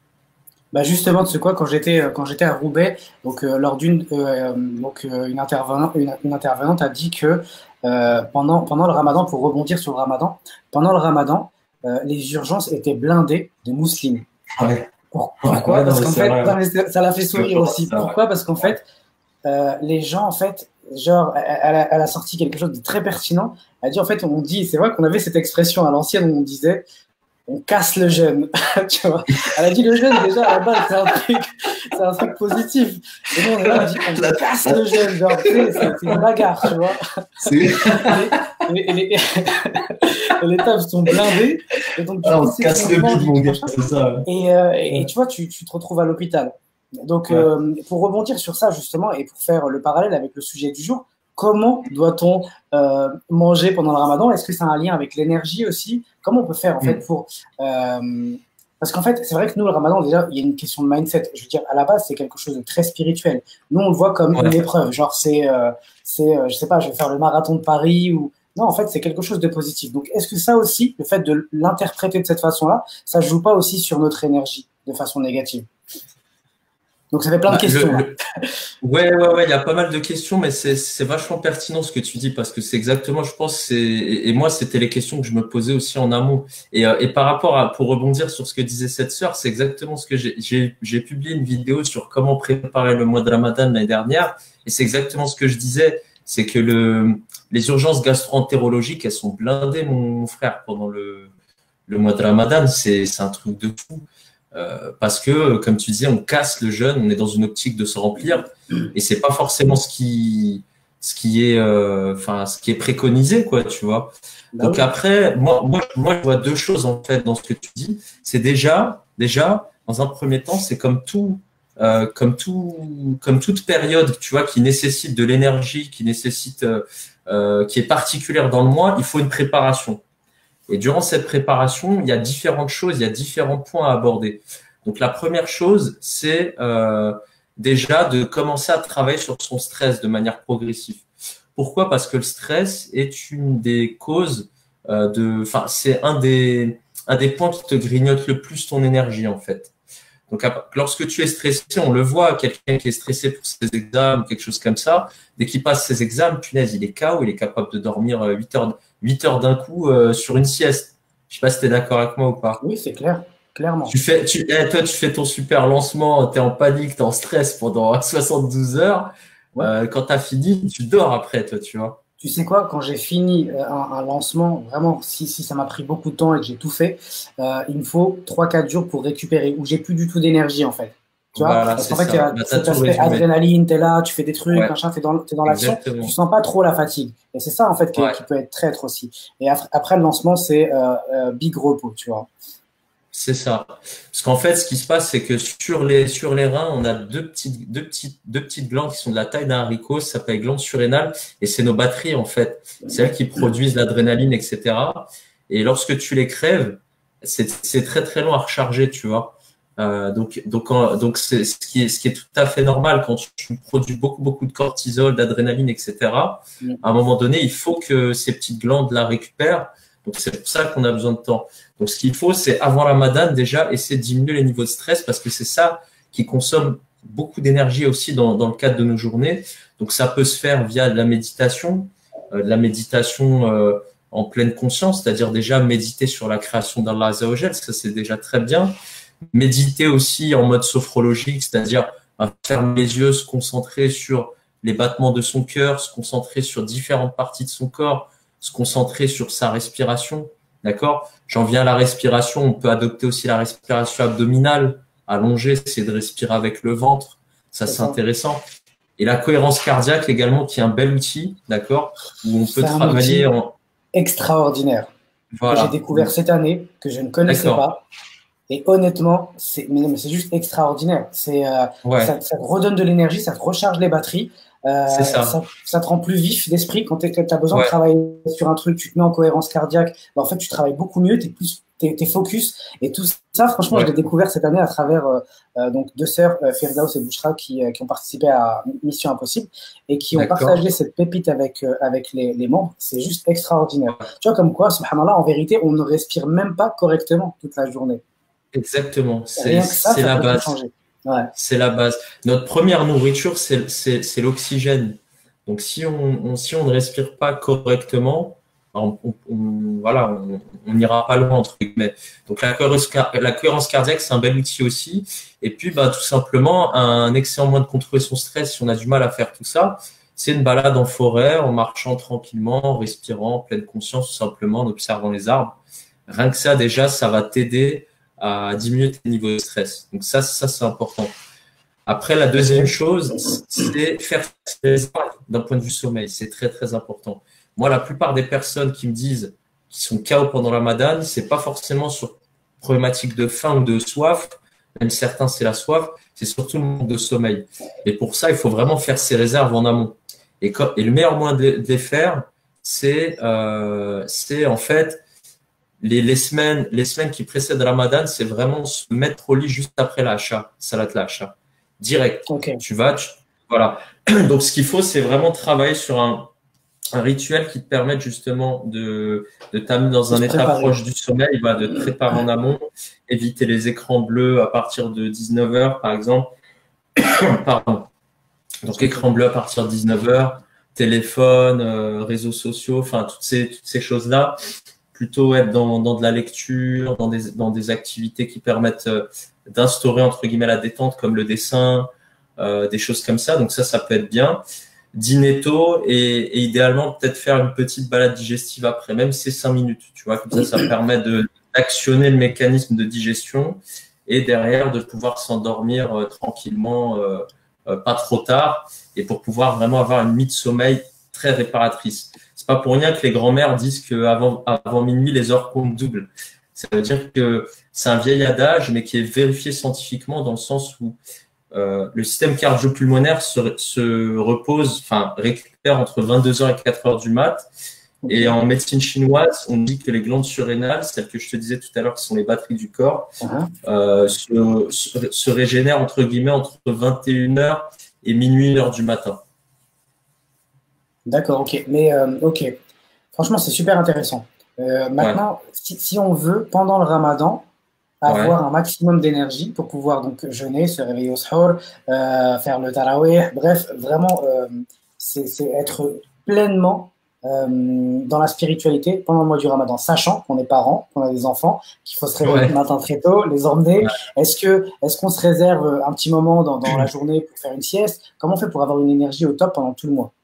Bah justement, tu sais quoi, quand j'étais quand j'étais à Roubaix, donc euh, lors d'une euh, donc euh, une intervenante une, une intervenante a dit que euh, pendant pendant le Ramadan, pour rebondir sur le Ramadan, pendant le Ramadan, euh, les urgences étaient blindées de mousseline. Ouais. Pourquoi? Ouais, Parce qu'en fait, non, mais ça l'a fait sourire aussi. Pourquoi? Parce qu'en fait, euh, les gens, en fait, genre, elle a, elle a sorti quelque chose de très pertinent. Elle a dit, en fait, on dit, c'est vrai qu'on avait cette expression à l'ancienne où on disait, on casse le jeûne. Tu vois? Elle a dit le jeûne, déjà, à la base, c'est un truc, c'est un truc positif. Et nous, on est là, on dit, on casse le jeûne. Genre, tu sais, c'est une bagarre, tu vois? Et les, et les, et les tables sont blindées. Et donc, du ah, coup, on casse le bide, mon gars, c'est ça. Et, euh, et, et tu vois, tu, tu te retrouves à l'hôpital. Donc, ouais. euh, pour rebondir sur ça, justement, et pour faire le parallèle avec le sujet du jour, comment doit-on euh, manger pendant le Ramadan? Est-ce que ça a un lien avec l'énergie aussi? Comment on peut faire, en fait, pour… Euh, parce qu'en fait, c'est vrai que nous, le Ramadan, déjà, il y a une question de mindset. Je veux dire, à la base, c'est quelque chose de très spirituel. Nous, on le voit comme ouais. une épreuve. Genre, c'est, euh, c'est euh, je sais pas, je vais faire le marathon de Paris ou… Non, en fait, c'est quelque chose de positif. Donc, est-ce que ça aussi, le fait de l'interpréter de cette façon-là, ça joue pas aussi sur notre énergie de façon négative? Donc, ça fait plein bah, de questions. Le, le... Ouais, ouais, ouais, il y a pas mal de questions, mais c'est, c'est vachement pertinent ce que tu dis parce que c'est exactement, je pense, c'est, et moi, c'était les questions que je me posais aussi en amont. Et, et par rapport à, pour rebondir sur ce que disait cette sœur, c'est exactement ce que j'ai, j'ai, j'ai publié une vidéo sur comment préparer le mois de Ramadan l'année dernière. Et c'est exactement ce que je disais. C'est que le, les urgences gastro-entérologiques, elles sont blindées, mon frère, pendant le, le mois de Ramadan. C'est, c'est un truc de fou. Euh, parce que, comme tu disais, on casse le jeûne, on est dans une optique de se remplir, et c'est pas forcément ce qui, ce qui est, euh, enfin, ce qui est préconisé, quoi, tu vois. Bah Donc oui. après, moi, moi, moi, je vois deux choses en fait dans ce que tu dis. C'est déjà, déjà, dans un premier temps, c'est comme tout, euh, comme tout, comme toute période, tu vois, qui nécessite de l'énergie, qui nécessite, euh, euh, qui est particulière dans le mois, il faut une préparation. Et durant cette préparation, il y a différentes choses, il y a différents points à aborder. Donc, la première chose, c'est euh, déjà de commencer à travailler sur son stress de manière progressive. Pourquoi? Parce que le stress est une des causes euh, de, enfin, c'est un des, un des points qui te grignote le plus ton énergie, en fait. Donc, lorsque tu es stressé, on le voit, quelqu'un qui est stressé pour ses examens, quelque chose comme ça, dès qu'il passe ses examens, punaise, il est K O, il est capable de dormir huit heures, huit heures d'un coup euh, sur une sieste. Je sais pas si tu es d'accord avec moi ou pas. Oui, c'est clair, clairement. Tu fais, tu, eh, toi, tu fais ton super lancement, tu es en panique, tu es en stress pendant soixante-douze heures. Ouais. Euh, quand tu as fini, tu dors après, toi, tu vois. Tu sais quoi, quand j'ai fini un, un lancement, vraiment, si, si ça m'a pris beaucoup de temps et que j'ai tout fait, euh, il me faut trois quatre jours pour récupérer, où j'ai plus du tout d'énergie, en fait. Tu vois, voilà, parce qu'en fait, il y a bah, cet aspect adrénaline, tu es là, tu fais des trucs, ouais. machin, tu es dans, t'es dans l'action, tu sens pas trop la fatigue. Et c'est ça, en fait, qui, ouais. qui peut être traître aussi. Et après, après le lancement, c'est euh, euh, big repos, tu vois. C'est ça. Parce qu'en fait, ce qui se passe, c'est que sur les, sur les reins, on a deux petites, deux petites, deux petites glandes qui sont de la taille d'un haricot, ça s'appelle glandes surrénales, et c'est nos batteries, en fait. C'est elles qui produisent l'adrénaline, et cetera. Et lorsque tu les crèves, c'est, c'est très, très long à recharger, tu vois. Euh, donc, donc, donc, c'est ce qui est, ce qui est tout à fait normal quand tu produis beaucoup, beaucoup de cortisol, d'adrénaline, et cetera. À un moment donné, il faut que ces petites glandes la récupèrent. Donc, c'est pour ça qu'on a besoin de temps. Donc, ce qu'il faut, c'est avant la Ramadan, déjà, essayer de diminuer les niveaux de stress parce que c'est ça qui consomme beaucoup d'énergie aussi dans, dans le cadre de nos journées. Donc, ça peut se faire via de la méditation, euh, de la méditation euh, en pleine conscience, c'est-à-dire déjà méditer sur la création d'Allah Azza wa Jal, ça c'est déjà très bien. Méditer aussi en mode sophrologique, c'est-à-dire fermer les yeux, se concentrer sur les battements de son cœur, se concentrer sur différentes parties de son corps, se concentrer sur sa respiration, d'accord? J'en viens à la respiration, on peut adopter aussi la respiration abdominale, allongée, c'est de respirer avec le ventre, ça c'est intéressant. Et la cohérence cardiaque également, qui est un bel outil, d'accord? Où on peut travailler en… Extraordinaire. Voilà. Que j'ai découvert cette année, que je ne connaissais pas. Et honnêtement, c'est mais, mais c'est juste extraordinaire. C'est euh, ouais. ça, ça te redonne de l'énergie, ça te recharge les batteries. Euh, ça. Ça, ça te rend plus vif d'esprit quand tu as besoin ouais. de travailler sur un truc, tu te mets en cohérence cardiaque, bah, en fait tu travailles beaucoup mieux, tu es plus t'es, t'es focus et tout ça franchement ouais. je l'ai découvert cette année à travers euh, euh, donc deux sœurs, euh, Firdaus et Bouchra qui, euh, qui ont participé à Mission Impossible et qui ont partagé cette pépite avec, euh, avec les, les membres. C'est juste extraordinaire. Tu vois comme quoi, subhanallah, en vérité on ne respire même pas correctement toute la journée. Exactement, c'est la base. Ouais. C'est la base. Notre première nourriture, c'est l'oxygène. Donc, si on, on, si on ne respire pas correctement, on, on, on voilà, on n'ira pas loin, entre guillemets. Donc, la cohérence, la cohérence cardiaque, c'est un bel outil aussi. Et puis, bah, tout simplement, un excellent moyen de contrôler son stress, si on a du mal à faire tout ça, c'est une balade en forêt, en marchant tranquillement, en respirant, en pleine conscience, tout simplement, en observant les arbres. Rien que ça, déjà, ça va t'aider à diminuer tes niveaux de stress. Donc ça, ça c'est important. Après, la deuxième chose, c'est faire d'un point de vue sommeil. C'est très, très important. Moi, la plupart des personnes qui me disent qu'ils sont K O pendant la Ramadan, c'est pas forcément sur problématique de faim ou de soif. Même certains, c'est la soif. C'est surtout le manque de sommeil. Et pour ça, il faut vraiment faire ses réserves en amont. Et, quand, et le meilleur moyen de, de les faire, c'est euh, c'est en fait Les, les, semaines, les semaines qui précèdent Ramadan, c'est vraiment se mettre au lit juste après l'Acha, salat l'Acha, direct. Okay. Tu vas, tu, voilà. Donc, ce qu'il faut, c'est vraiment travailler sur un, un rituel qui te permette justement de, de t'amener dans un état proche du sommeil, bah, de te préparer en amont, éviter les écrans bleus à partir de dix-neuf heures, par exemple. Pardon. Donc, écran bleu à partir de dix-neuf heures, téléphone, euh, réseaux sociaux, enfin, toutes ces, toutes ces choses-là. Plutôt être dans, dans de la lecture, dans des, dans des activités qui permettent euh, d'instaurer, entre guillemets, la détente, comme le dessin, euh, des choses comme ça. Donc ça, ça peut être bien. Dîner tôt et, et idéalement, peut-être faire une petite balade digestive après, même si c'est cinq minutes. Tu vois, comme ça, ça permet d'actionner le mécanisme de digestion et derrière, de pouvoir s'endormir euh, tranquillement, euh, euh, pas trop tard, et pour pouvoir vraiment avoir une nuit de sommeil très réparatrice. C'est pas pour rien que les grands-mères disent qu'avant avant minuit, les heures comptent double. Ça veut dire que c'est un vieil adage, mais qui est vérifié scientifiquement dans le sens où euh, le système cardio-pulmonaire se, se repose, enfin récupère entre vingt-deux heures et quatre heures du mat, Ok. Et en médecine chinoise, on dit que les glandes surrénales, celles que je te disais tout à l'heure, qui sont les batteries du corps, Uh-huh. euh, se, se, se régénèrent entre guillemets entre vingt et une heures et minuit, une heure du matin. D'accord, ok. Mais euh, ok. Franchement, c'est super intéressant. Euh, Ouais, maintenant, si, si on veut, pendant le Ramadan, ouais, avoir un maximum d'énergie pour pouvoir donc jeûner, se réveiller au sahur, euh, faire le tarawih, bref, vraiment, euh, c'est c'est être pleinement euh, dans la spiritualité pendant le mois du Ramadan, sachant qu'on est parents, qu'on a des enfants, qu'il faut se réveiller le ouais. matin très tôt, les emmener. Est-ce que est-ce qu'on se réserve un petit moment dans, dans la journée pour faire une sieste? Comment on fait pour avoir une énergie au top pendant tout le mois?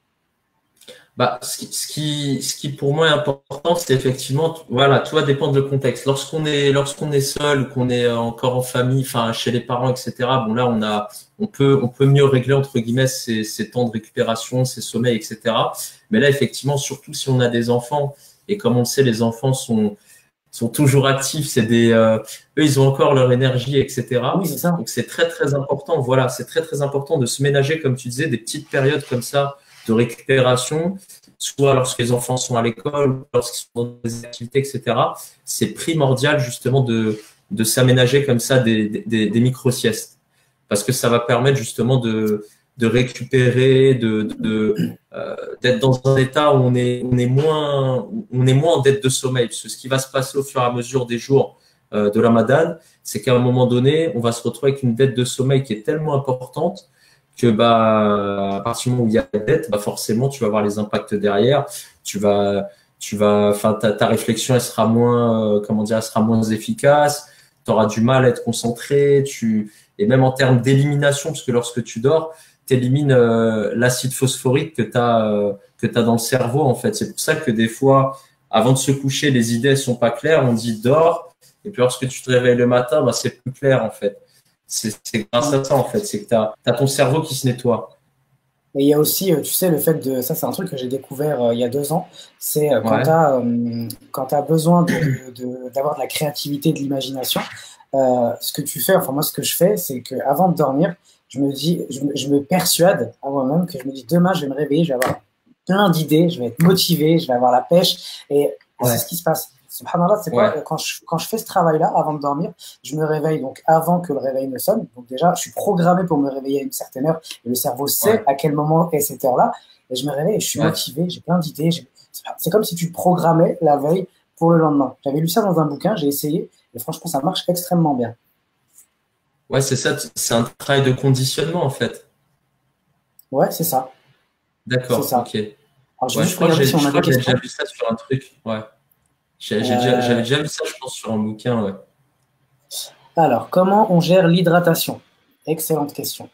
Bah, ce qui, ce qui, ce qui pour moi est important, c'est effectivement, voilà, tout va dépendre du contexte. Lorsqu'on est, lorsqu'on est seul ou qu'on est encore en famille, enfin chez les parents, et cetera. Bon là, on a, on peut, on peut mieux régler entre guillemets ces, ces temps de récupération, ces sommeils, et cetera. Mais là, effectivement, surtout si on a des enfants et comme on le sait, les enfants sont, sont toujours actifs. C'est des, euh, eux, ils ont encore leur énergie, et cetera. Oui, c'est ça. Donc c'est très très important. Voilà, c'est très très important de se ménager, comme tu disais, des petites périodes comme ça de récupération, soit lorsque les enfants sont à l'école, ou lorsqu'ils sont dans des activités, et cetera. C'est primordial justement de, de s'aménager comme ça des, des, des micro-siestes. Parce que ça va permettre justement de, de récupérer, de, de, euh, d'être dans un état où on est, on est moins, on est moins en dette de sommeil. Parce que ce qui va se passer au fur et à mesure des jours euh, de Ramadan, c'est qu'à un moment donné, on va se retrouver avec une dette de sommeil qui est tellement importante que bah, à partir du moment où il y a la dette, bah forcément, tu vas avoir les impacts derrière. Tu vas, tu vas, enfin, ta, ta réflexion, elle sera moins, euh, comment dire, elle sera moins efficace. Tu auras du mal à être concentré. Tu, et même en termes d'élimination, parce que lorsque tu dors, tu élimines euh, l'acide phosphorique que tu as, euh, que tu as dans le cerveau, en fait. C'est pour ça que des fois, avant de se coucher, les idées, elles sont pas claires. On dit dors. Et puis lorsque tu te réveilles le matin, bah, c'est plus clair, en fait. C'est c'est grâce à ça, en fait. C'est que tu as, t'as ton cerveau qui se nettoie. Et il y a aussi, euh, tu sais, le fait de, ça c'est un truc que j'ai découvert euh, il y a deux ans, c'est euh, quand tu Ouais. as, euh, quand tu as besoin de, de, de- d'avoir de la créativité, de l'imagination, euh, ce que tu fais, enfin moi ce que je fais, c'est qu'avant de dormir, je me dis, je, me je me persuade à moi-même que je me dis demain je vais me réveiller, je vais avoir plein d'idées, je vais être motivé, je vais avoir la pêche, et, et c'est ce Ouais. qui se passe. Subhanallah, c'est quoi? Ouais. Quand je, quand je fais ce travail-là avant de dormir, je me réveille donc avant que le réveil ne sonne. Donc déjà, je suis programmé pour me réveiller à une certaine heure. Et le cerveau sait Ouais. à quel moment est cette heure-là. Et je me réveille et je suis Ouais. motivé, j'ai plein d'idées. j'ai- C'est comme si tu te programmais la veille pour le lendemain. J'avais lu ça dans un bouquin, j'ai essayé. Et franchement, ça marche extrêmement bien. Ouais, c'est ça. C'est un travail de conditionnement, en fait. Ouais, c'est ça. C'est D'accord. ça. Ok. Alors, je vais Ouais, je juste crois que regarder si j'ai, on je a des crois que j'ai déjà questions. vu ça sur un truc. Ouais. J'ai, j'ai déjà, j'avais Euh, déjà vu ça, je pense, sur un bouquin. Ouais. alors, comment on gère l'hydratation? Excellente question.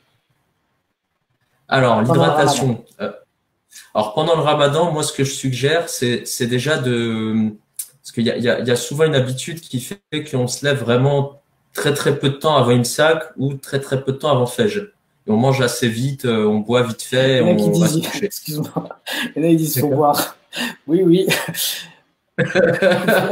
Alors, Pendant le ramadan. l'hydratation. Euh, alors, pendant le ramadan, moi, ce que je suggère, c'est, c'est déjà de, parce qu'il y a, il y a, il y a souvent une habitude qui fait qu'on se lève vraiment très, très peu de temps avant une sac ou très, très peu de temps avant Fajr. Et on mange assez vite, euh, on boit vite fait, et Il y en a qui on va se disent, coucher. excuse-moi, il y en a qui disent faut D'accord. boire. Oui, oui. Il faut-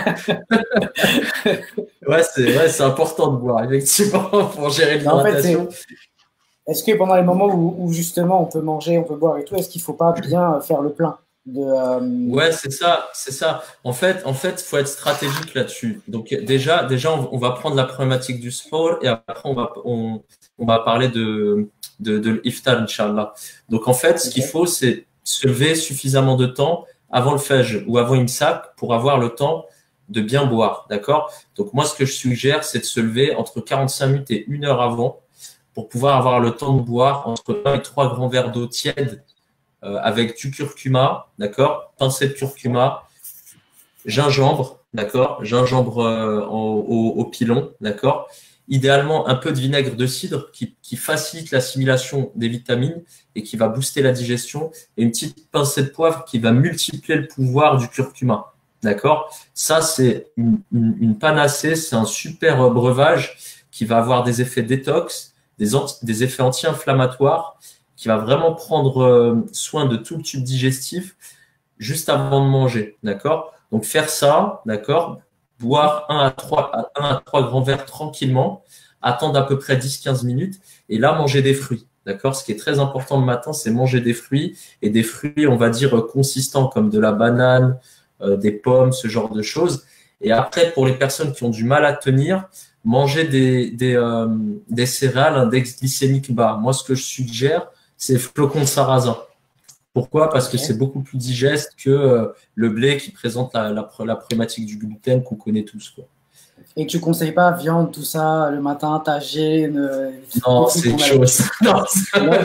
Ouais, c'est ouais, c'est important de boire, effectivement, pour gérer Mais en fait, l'hydratation. c'est est-ce que pendant les moments où, où justement on peut manger, on peut boire et tout, est-ce qu'il faut pas bien faire le plein de euh, Ouais, c'est ça, c'est ça. En fait, en fait, faut être stratégique là-dessus. Donc déjà, déjà, on, on va prendre la problématique du sport et après on va on, on va parler de de, de l'iftar, Inch'Allah. Donc en fait, ce qu'il ok. faut, c'est se lever suffisamment de temps avant le fajr ou avant imsak pour avoir le temps de bien boire, d'accord? Donc moi, ce que je suggère, c'est de se lever entre quarante-cinq minutes et une heure avant pour pouvoir avoir le temps de boire entre un et trois grands verres d'eau tiède euh, avec du curcuma, d'accord, pincée de curcuma, gingembre, d'accord, gingembre euh, au, au, au pilon, d'accord. Idéalement, un peu de vinaigre de cidre qui, qui facilite l'assimilation des vitamines et qui va booster la digestion, et une petite pincée de poivre qui va multiplier le pouvoir du curcuma, d'accord. Ça, c'est une, une, une panacée, c'est un super breuvage qui va avoir des effets détox, des, anti, des effets anti-inflammatoires, qui va vraiment prendre euh, soin de tout le tube digestif juste avant de manger, d'accord? Donc faire ça, d'accord? Boire un à trois, un à trois grands verres tranquillement, attendre à peu près dix quinze minutes et là manger des fruits. D'accord? Ce qui est très important le matin, c'est manger des fruits et des fruits, on va dire, consistants comme de la banane, euh, des pommes, ce genre de choses. Et après, pour les personnes qui ont du mal à tenir, manger des, des, euh, des céréales, index glycémique bas. Moi, ce que je suggère, c'est flocons de sarrasin. Pourquoi? Parce que Ok. c'est beaucoup plus digeste que euh, le blé qui présente la, la, la problématique du gluten qu'on connaît tous, quoi. Et tu conseilles pas viande, tout ça, le matin, tagine, euh, les Non, trucs c'est qu'on a chaud. l'habitude. Non, Non,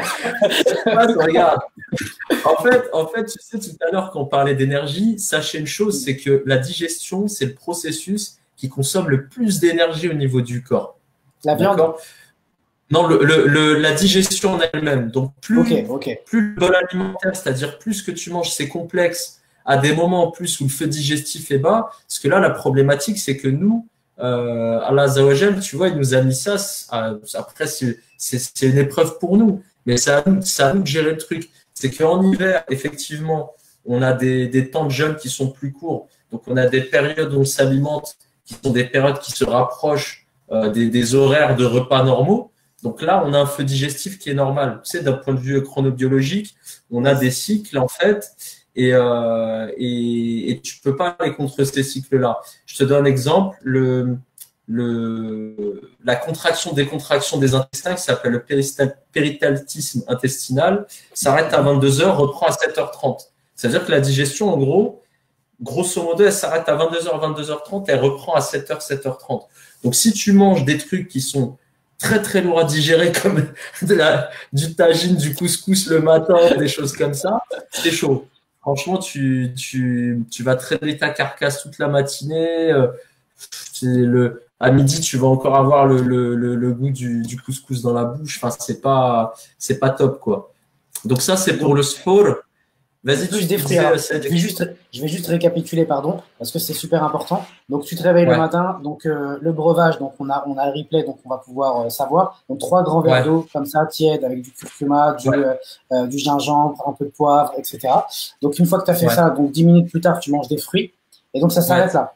regarde. En fait, en fait, tu sais, tout à l'heure, quand on parlait d'énergie, sachez une chose, c'est que la digestion, c'est le processus qui consomme le plus d'énergie au niveau du corps. la viande? D'accord? Non, le, le, le- la digestion en elle-même. Donc, Ok, plus, ok. plus le bol alimentaire, c'est-à-dire plus que tu manges, c'est complexe, à des moments en plus où le feu digestif est bas. Parce que là, la problématique, c'est que nous, euh, Allah Azzawajal, tu vois, il nous a mis ça. à- Après, c'est c'est- c'est une épreuve pour nous, mais c'est à nous, c'est à nous de gérer le truc. C'est qu'en hiver, effectivement, on a des, des temps de jeûne qui sont plus courts. Donc, on a des périodes où on s'alimente, qui sont des périodes qui se rapprochent euh, des, des horaires de repas normaux. Donc là, on a un feu digestif qui est normal. Tu sais, d'un point de vue chronobiologique, on a des cycles en fait, et, euh, et, et tu peux pas aller contre ces cycles-là. Je te donne un exemple. Le, le, la contraction, décontraction des intestins, qui s'appelle le péristal- péristaltisme intestinal, s'arrête à vingt-deux heures, reprend à sept heures trente. C'est-à-dire que la digestion, en gros, grosso modo, elle s'arrête à vingt-deux heures, vingt-deux heures trente, elle reprend à sept heures, sept heures trente. Donc, si tu manges des trucs qui sont très, très lourds à digérer, comme de la, du tagine, du couscous le matin, des choses comme ça, c'est chaud. Franchement, tu, tu, tu vas traîner ta carcasse toute la matinée. euh, c'est le, à midi, tu vas encore avoir le, le, le, le goût du, du couscous dans la bouche. Enfin, c'est pas, c'est pas top, quoi. Donc, ça, c'est pour Donc, le sport. Vas-y, plus tu des tu fruits. disais, euh, Alors, c'est je vais juste, je vais juste récapituler, pardon, parce que c'est super important. Donc, tu te réveilles le ouais, matin, donc euh, le breuvage, donc on a, on a le replay, donc on va pouvoir euh, savoir. Donc, trois grands verres ouais, d'eau, comme ça, tiède, avec du curcuma, du, ouais, euh, euh, du gingembre, un peu de poivre, et cetera. Donc, une fois que tu as fait ouais, ça, donc dix minutes plus tard, tu manges des fruits, et donc ça ouais. s'arrête là.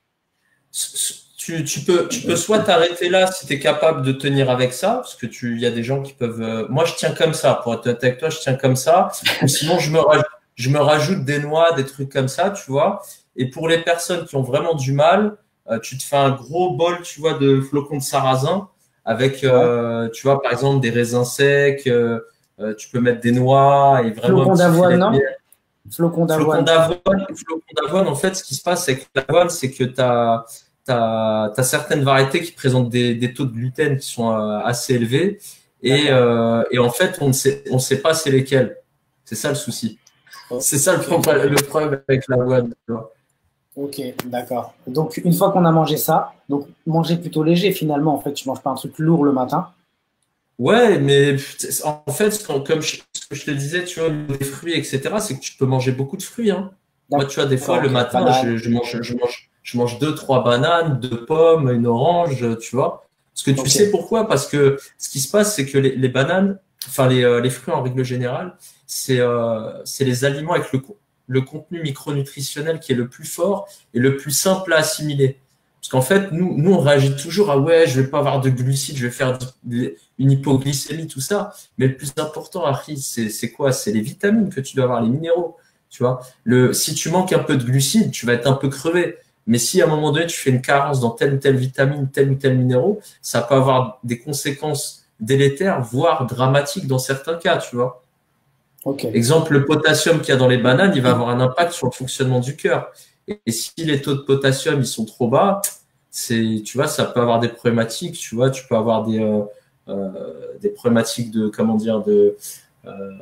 Tu, tu peux, tu peux soit t'arrêter là si tu es capable de tenir avec ça, parce que tu, il y a des gens qui peuvent. euh, Moi, je tiens comme ça. Pour être honnête avec toi, je tiens comme ça. Ou sinon, je me, raj- je me rajoute des noix, des trucs comme ça, tu vois. Et pour les personnes qui ont vraiment du mal, euh, tu te fais un gros bol, tu vois, de flocons de sarrasin avec, Ouais. euh, tu vois, par exemple, des raisins secs. euh, euh, tu peux mettre des noix et vraiment un Flocons petit d'avoine, filet de non? miel. Flocons Flocons d'avoine. d'avoine, flocons d'avoine, en fait, ce qui se passe avec l'avoine, c'est que tu as, t'as, t'as certaines variétés qui présentent des, des taux de gluten qui sont euh, assez élevés. Et, D'accord. euh, et en fait, on ne sait, on sait pas c'est lesquels. C'est ça le souci. C'est ça le Ok, problème, le problème avec l'avoine. Tu vois. ok, d'accord. Donc, une fois qu'on a mangé ça, donc manger plutôt léger finalement, en fait, tu manges pas un truc lourd le matin. Ouais, mais en fait, quand- comme je, ce que je te disais, tu vois, les fruits, et cetera, c'est que tu peux manger beaucoup de fruits, hein. Moi, tu vois, des fois, D'accord, le ok. matin, Banane. je, je mange, je mange, je mange deux, trois bananes, deux pommes, une orange, tu vois. Parce que tu Ok, sais pourquoi? Parce que ce qui se passe, c'est que les, les bananes, enfin, les, euh, les fruits en règle générale, c'est euh, c'est les aliments avec le, co- le contenu micronutritionnel qui est le plus fort et le plus simple à assimiler. Parce qu'en fait, nous, nous, on réagit toujours à ouais, je vais pas avoir de glucides, je vais faire du- une hypoglycémie, tout ça. Mais le plus important, Harry, c'est c'est quoi? C'est les vitamines que tu dois avoir, les minéraux. Tu vois, le, si tu manques un peu de glucides, tu vas être un peu crevé. Mais si à un moment donné, tu fais une carence dans telle ou telle vitamine, tel ou tel minéraux, ça peut avoir des conséquences délétères, voire dramatiques dans certains cas, tu vois. ok, Exemple, le potassium qu'il y a dans les bananes, il va avoir un impact sur le fonctionnement du cœur. Et, et si les taux de potassium ils sont trop bas, c'est, tu vois, ça peut avoir des problématiques. Tu vois, tu peux avoir des euh, euh, des problématiques de comment dire de euh,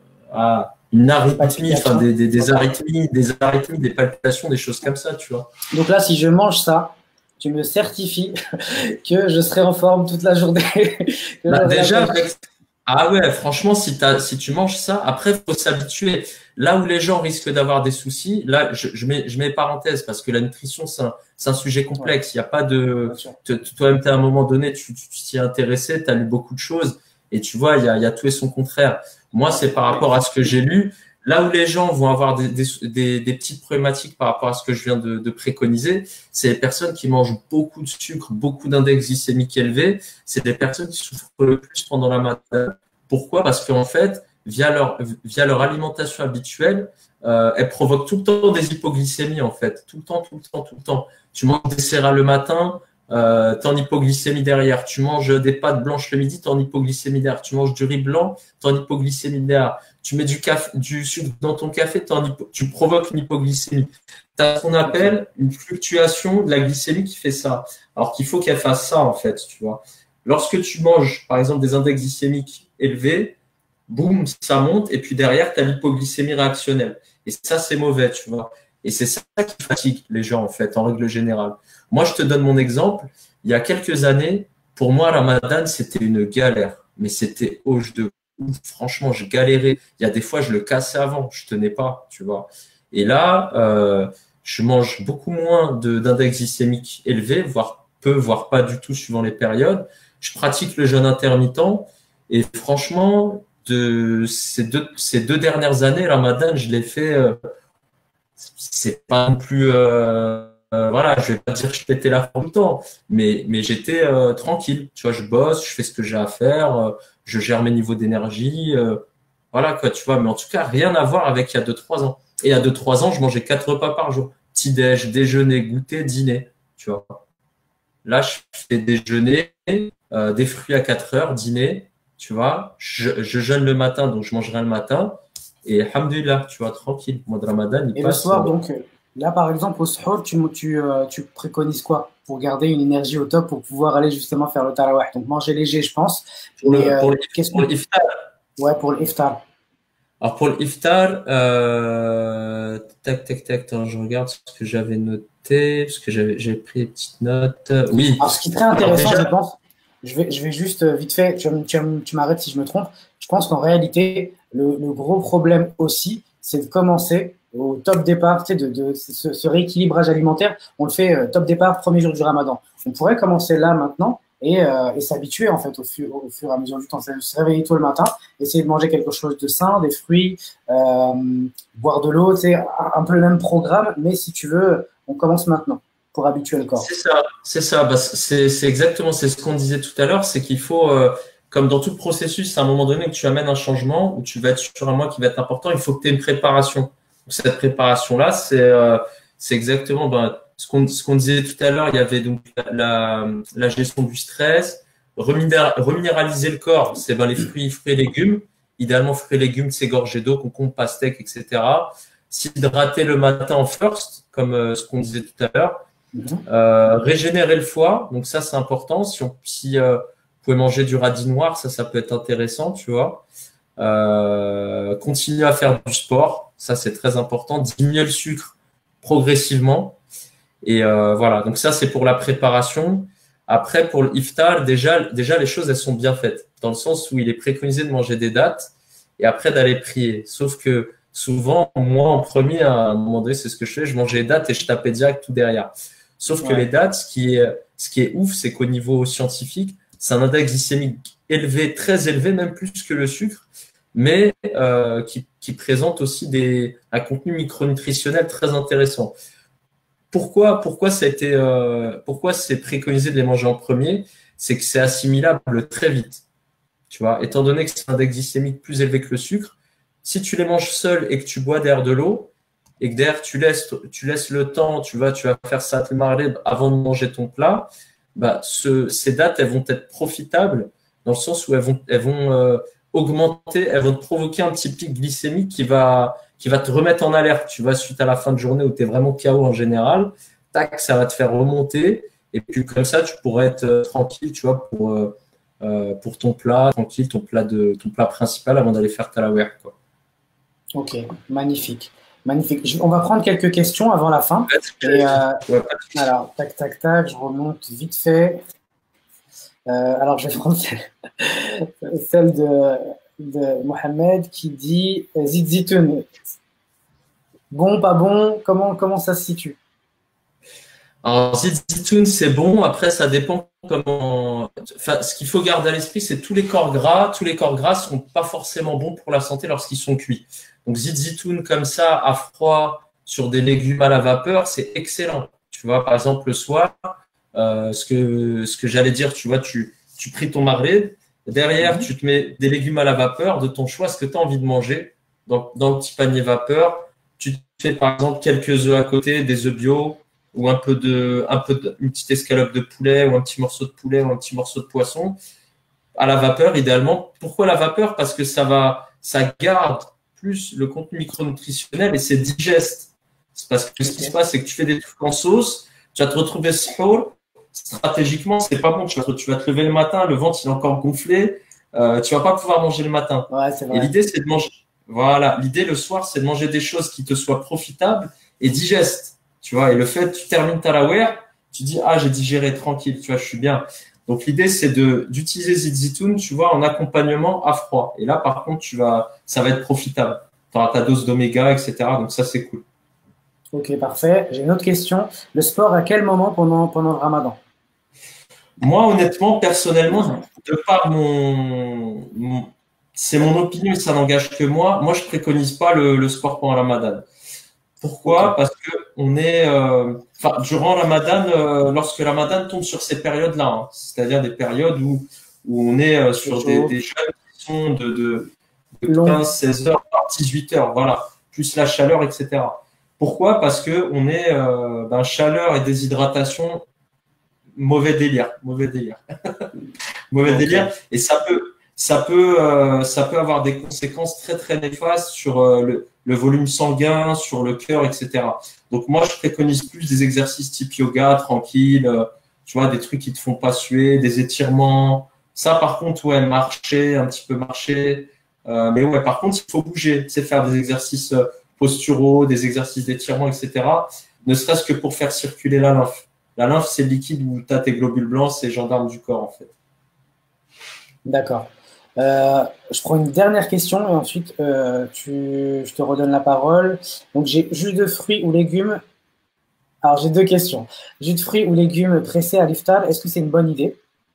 ah, une des arythmie, enfin palpitations. des, des, des Ok. arythmies, des arythmies, des palpitations, des choses comme ça, tu vois. Donc là, si je mange ça, tu me certifies que je serai en forme toute la journée, que Bah, j'aurai la déjà, pêche. avec... ah ouais, franchement, si, t'as, si tu manges ça, après, faut s'habituer. Là où les gens risquent d'avoir des soucis, là, je, je mets, je mets parenthèse parce que la nutrition, c'est un, c'est un sujet Ouais, complexe. Il n'y a pas de, bien sûr. te- toi-même, t'as à un moment donné, tu, tu tu t'y es intéressé, tu as lu beaucoup de choses et tu vois, il y a, il y a tout et son contraire. Moi, Ouais, c'est par rapport à ce que j'ai lu. Là où les gens vont avoir des, des, des, des petites problématiques par rapport à ce que je viens de, de préconiser, c'est les personnes qui mangent beaucoup de sucre, beaucoup d'index glycémique élevé. C'est des personnes qui souffrent le plus pendant la matinée Pourquoi? Parce qu'en fait, via leur, via leur alimentation habituelle, euh, elles provoquent tout le temps des hypoglycémies, en fait. Tout le temps, tout le temps, tout le temps. Tu manges des céréales le matin, euh, t'es en hypoglycémie derrière. Tu manges des pâtes blanches le midi, t'es en hypoglycémie derrière. Tu manges du riz blanc, t'es en hypoglycémie derrière. Tu mets du, café, du sucre dans ton café, t'es en hypo, tu provoques une hypoglycémie. Tu as ce qu'on appelle une fluctuation de la glycémie qui fait ça. Alors qu'il faut qu'elle fasse ça, en fait, tu vois. Lorsque tu manges, par exemple, des index glycémiques élevés, boum, ça monte, et puis derrière, tu as l'hypoglycémie réactionnelle. Et ça, c'est mauvais, tu vois. Et c'est ça qui fatigue les gens, en fait, en règle générale. Moi, je te donne mon exemple. Il y a quelques années, pour moi, Ramadan, c'était une galère. Mais c'était hoche de ouf. Franchement, je galérais. Il y a des fois, je le cassais avant. Je tenais pas, tu vois. Et là, euh, je mange beaucoup moins d'index glycémique élevé, voire peu, voire pas du tout, suivant les périodes. Je pratique le jeûne intermittent. Et franchement, de ces deux, ces deux dernières années, Ramadan, je l'ai fait, euh, c'est pas non plus, euh, euh, voilà, je vais pas dire que je pétais la forme tout le temps, mais, mais j'étais euh, tranquille. Tu vois, je bosse, je fais ce que j'ai à faire, euh, je gère mes niveaux d'énergie, euh, voilà quoi, tu vois. Mais en tout cas, rien à voir avec il y a deux, trois ans. Et il y a deux, trois ans, je mangeais quatre repas par jour. Petit-déj, déjeuner, goûter, dîner, tu vois. Là, je fais déjeuner, euh, des fruits à quatre heures, dîner, tu vois, je, je jeûne le matin, donc je mangerai le matin. Et alhamdoulilah, tu vois, tranquille. Moi, de Ramadan, il Et le passe. soir, donc, là, par exemple, au suhoor, tu, tu, euh, tu préconises quoi pour garder une énergie au top pour pouvoir aller justement faire le tarawih? Donc, manger léger, je pense. Pour Mais, le, pour euh, le, qu'est-ce pour que... le iftar. Ouais, pour l'iftar. Alors, pour le iftar, euh, tac, tac, tac, attends, je regarde ce que j'avais noté, parce que j'avais, j'ai pris des petites notes. Oui. Alors, ce qui est très intéressant, déjà, je pense, je vais, je vais juste euh, vite fait, tu, tu, tu m'arrêtes si je me trompe. Je pense qu'en réalité, le, le gros problème aussi, c'est de commencer au top départ, tu sais, de, de ce, ce rééquilibrage alimentaire. On le fait euh, top départ, premier jour du Ramadan. On pourrait commencer là maintenant et, euh, et s'habituer en fait au fur, au fur et à mesure du temps. Se réveiller tôt le matin, essayer de manger quelque chose de sain, des fruits, euh, boire de l'eau, tu sais, un, un peu le même programme, mais si tu veux, on commence maintenant pour habituer le corps. C'est ça, c'est ça. Bah, c'est, c'est exactement, c'est ce qu'on disait tout à l'heure, c'est qu'il faut, euh, comme dans tout le processus, à un moment donné que tu amènes un changement, où tu vas être sur un mois qui va être important, il faut que tu aies une préparation. Donc, cette préparation-là, c'est, euh, c'est exactement bah, ce qu'on, ce qu'on disait tout à l'heure. Il y avait donc la, la gestion du stress, reminéraliser le corps, c'est ben, les fruits, fruits et légumes. Idéalement, fruits et légumes, c'est gorgé d'eau, concombre, pastèque, et cetera. S'hydrater le matin en first, comme euh, ce qu'on disait tout à l'heure. Euh, régénérer le foie, donc ça c'est important. Si, on, si euh, vous pouvez manger du radis noir, ça ça peut être intéressant, tu vois. Euh, continuer à faire du sport, ça c'est très important. Diminuer le sucre progressivement. Et euh, voilà, donc ça c'est pour la préparation. Après pour le iftar, déjà déjà les choses elles sont bien faites, dans le sens où il est préconisé de manger des dattes et après d'aller prier. Sauf que souvent moi en premier à un moment donné c'est ce que je fais, je mangeais des dattes et je tapais direct tout derrière. Sauf que ouais. les dates, ce qui est, ce qui est ouf, c'est qu'au niveau scientifique, c'est un index glycémique élevé, très élevé, même plus que le sucre, mais euh, qui, qui présente aussi des, un contenu micronutritionnel très intéressant. Pourquoi, pourquoi, ça a été, euh, pourquoi c'est préconisé de les manger en premier? C'est que c'est assimilable très vite. Tu vois, étant donné que c'est un index glycémique plus élevé que le sucre, si tu les manges seuls et que tu bois derrière de l'eau, et que derrière tu laisses, tu laisses le temps, tu vas, tu vas faire ça le maghrib avant de manger ton plat, bah, ce, ces dates, elles vont être profitables dans le sens où elles vont, elles vont euh, augmenter, elles vont te provoquer un petit pic glycémique qui va, qui va te remettre en alerte. Tu vois, suite à la fin de journée où tu es vraiment K O en général, tac, ça va te faire remonter. Et puis comme ça, tu pourrais être euh, tranquille, tu vois, pour, euh, pour ton plat, tranquille, ton plat, de, ton plat principal avant d'aller faire talaweh, quoi. Ok, magnifique. Magnifique. Je, on va prendre quelques questions avant la fin. Et, euh, ouais. Alors, tac, tac, tac, je remonte vite fait. Euh, alors, je vais prendre celle de, de Mohamed qui dit Zit Zitoun. Bon, pas bon, comment, comment ça se situe? Alors, Zit Zitoun, c'est bon. Après, ça dépend comment. Enfin, ce qu'il faut garder à l'esprit, c'est tous les corps gras. Tous les corps gras sont pas forcément bons pour la santé lorsqu'ils sont cuits. Donc, Zit Zitoun comme ça, à froid, sur des légumes à la vapeur, c'est excellent. Tu vois, par exemple, le soir, euh, ce que, ce que j'allais dire, tu vois, tu, tu pries ton maghrib, Derrière, Mhm. tu te mets des légumes à la vapeur de ton choix, ce que tu as envie de manger. Donc, dans le petit panier vapeur, tu te fais par exemple quelques œufs à côté, des œufs bio, ou un peu de, un peu de, une petite escalope de poulet, ou un petit morceau de poulet, ou un petit morceau de poisson, à la vapeur, idéalement. Pourquoi la vapeur? Parce que ça va, ça garde plus le contenu micronutritionnel et c'est digeste. C'est parce que ce qui se Ok. passe, c'est que tu fais des trucs en sauce, tu vas te retrouver sahur. Stratégiquement, c'est pas bon. Tu vas, te, tu vas te lever le matin, le ventre il est encore gonflé, euh, tu vas pas pouvoir manger le matin. Ouais, c'est Et vrai. l'idée, c'est de manger. Voilà, l'idée le soir, c'est de manger des choses qui te soient profitables et digestes. Tu vois, et le fait, tu termines ta laware, tu dis ah j'ai digéré tranquille, tu vois, je suis bien. Donc l'idée c'est de d'utiliser Zizitoun, tu vois, en accompagnement à froid. Et là par contre, tu vas, ça va être profitable. Tu auras ta dose d'oméga, et cetera. Donc ça c'est cool. Ok, parfait. J'ai une autre question. Le sport, à quel moment pendant, pendant le ramadan? Moi honnêtement, personnellement, de par mon, mon c'est mon opinion et ça n'engage que moi. Moi je préconise pas le, le sport pendant la Ramadan. Ok. Pourquoi? Parce que on est, euh, enfin, durant Ramadan, euh, lorsque Ramadan tombe sur ces périodes-là, hein, c'est-à-dire des périodes où, où on est euh, C'est sur des, chaud. des jeûnes qui sont de, de, de Long. quinze, seize heures à dix-huit heures, voilà, plus la chaleur, et cetera. Pourquoi? Parce que on est, euh, ben, chaleur et déshydratation, mauvais délire, mauvais délire mauvais Ok. délire. Et ça peut, ça peut, euh, ça peut avoir des conséquences très très néfastes sur euh, le, le volume sanguin, sur le cœur, et cetera. Donc moi, je préconise plus des exercices type yoga, tranquille, euh, tu vois, des trucs qui te font pas suer, des étirements. Ça, par contre, ouais, marcher, un petit peu marcher. Euh, mais ouais, par contre, il faut bouger, c'est faire des exercices euh, posturaux, des exercices d'étirement, et cetera. Ne serait-ce que pour faire circuler la lymphe. La lymphe, c'est le liquide où tu as tes globules blancs, c'est les gendarmes du corps, en fait. D'accord. Euh, je prends une dernière question et ensuite euh, tu, je te redonne la parole. Donc, j'ai jus de fruits ou légumes. Alors, j'ai deux questions. Jus de fruits ou légumes pressés à l'iftar, est-ce que c'est une bonne idée?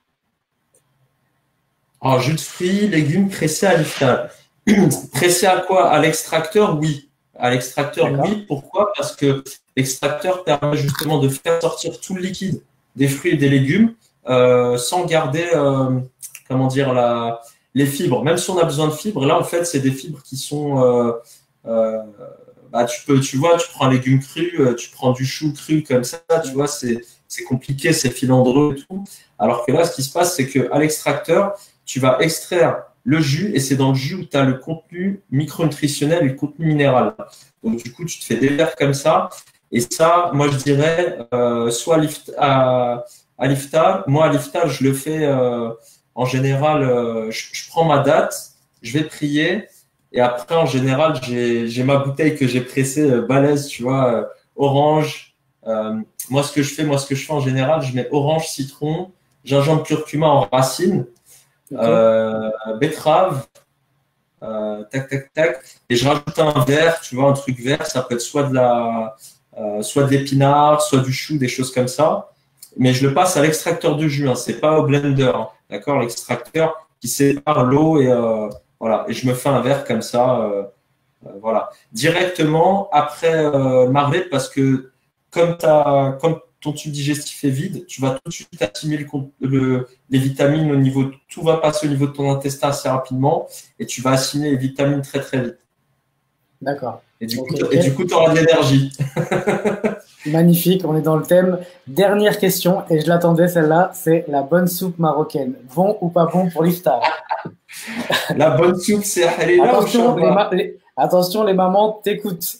Alors, jus de fruits, légumes pressés à l'iftar. Pressé à quoi? À l'extracteur, oui. À l'extracteur, D'accord. oui. Pourquoi? Parce que l'extracteur permet justement de faire sortir tout le liquide des fruits et des légumes euh, sans garder, euh, comment dire, la, les fibres. Même si on a besoin de fibres, là, en fait, c'est des fibres qui sont… Euh, euh, bah, tu peux, tu vois, tu prends un légume cru, euh, tu prends du chou cru comme ça, tu vois, c'est c'est compliqué, c'est filandreux et tout. Alors que là, ce qui se passe, c'est qu'à l'extracteur, tu vas extraire le jus et c'est dans le jus où tu as le contenu micronutritionnel et le contenu minéral. Donc, du coup, tu te fais des verres comme ça. Et ça, moi, je dirais, euh, soit à, à l'iftar. Moi, à l'iftar, je le fais euh, en général, euh, je, je prends ma date, je vais prier. Et après, en général, j'ai j'ai ma bouteille que j'ai pressée euh, balèze, tu vois, euh, orange. Euh, moi, ce que je fais, moi, ce que je fais en général, je mets orange, citron, gingembre, curcuma en racine, Ok. euh, betterave, euh, tac, tac, tac. Et je rajoute un verre, tu vois, un truc vert. Ça peut être soit de la, euh, soit de l'épinard, soit du chou, des choses comme ça. Mais je le passe à l'extracteur de jus, hein, c'est pas au blender, hein, d'accord? L'extracteur qui sépare l'eau et euh, voilà. Et je me fais un verre comme ça. Euh, euh, voilà, directement après euh, le maghrib parce que comme, t'as, comme ton tube digestif est vide, tu vas tout de suite assimiler le, le, les vitamines au niveau, tout va passer au niveau de ton intestin assez rapidement et tu vas assimiler les vitamines très très vite. D'accord. Et du Ok, coup, ok. et du coup, tu auras de l'énergie. Magnifique. On est dans le thème. Dernière question, et je l'attendais celle-là, c'est la bonne soupe marocaine. Bon ou pas bon pour l'iftar? La bonne soupe, c'est halila ou Attention, les, shorba? ma- les- attention, les mamans t'écoutent.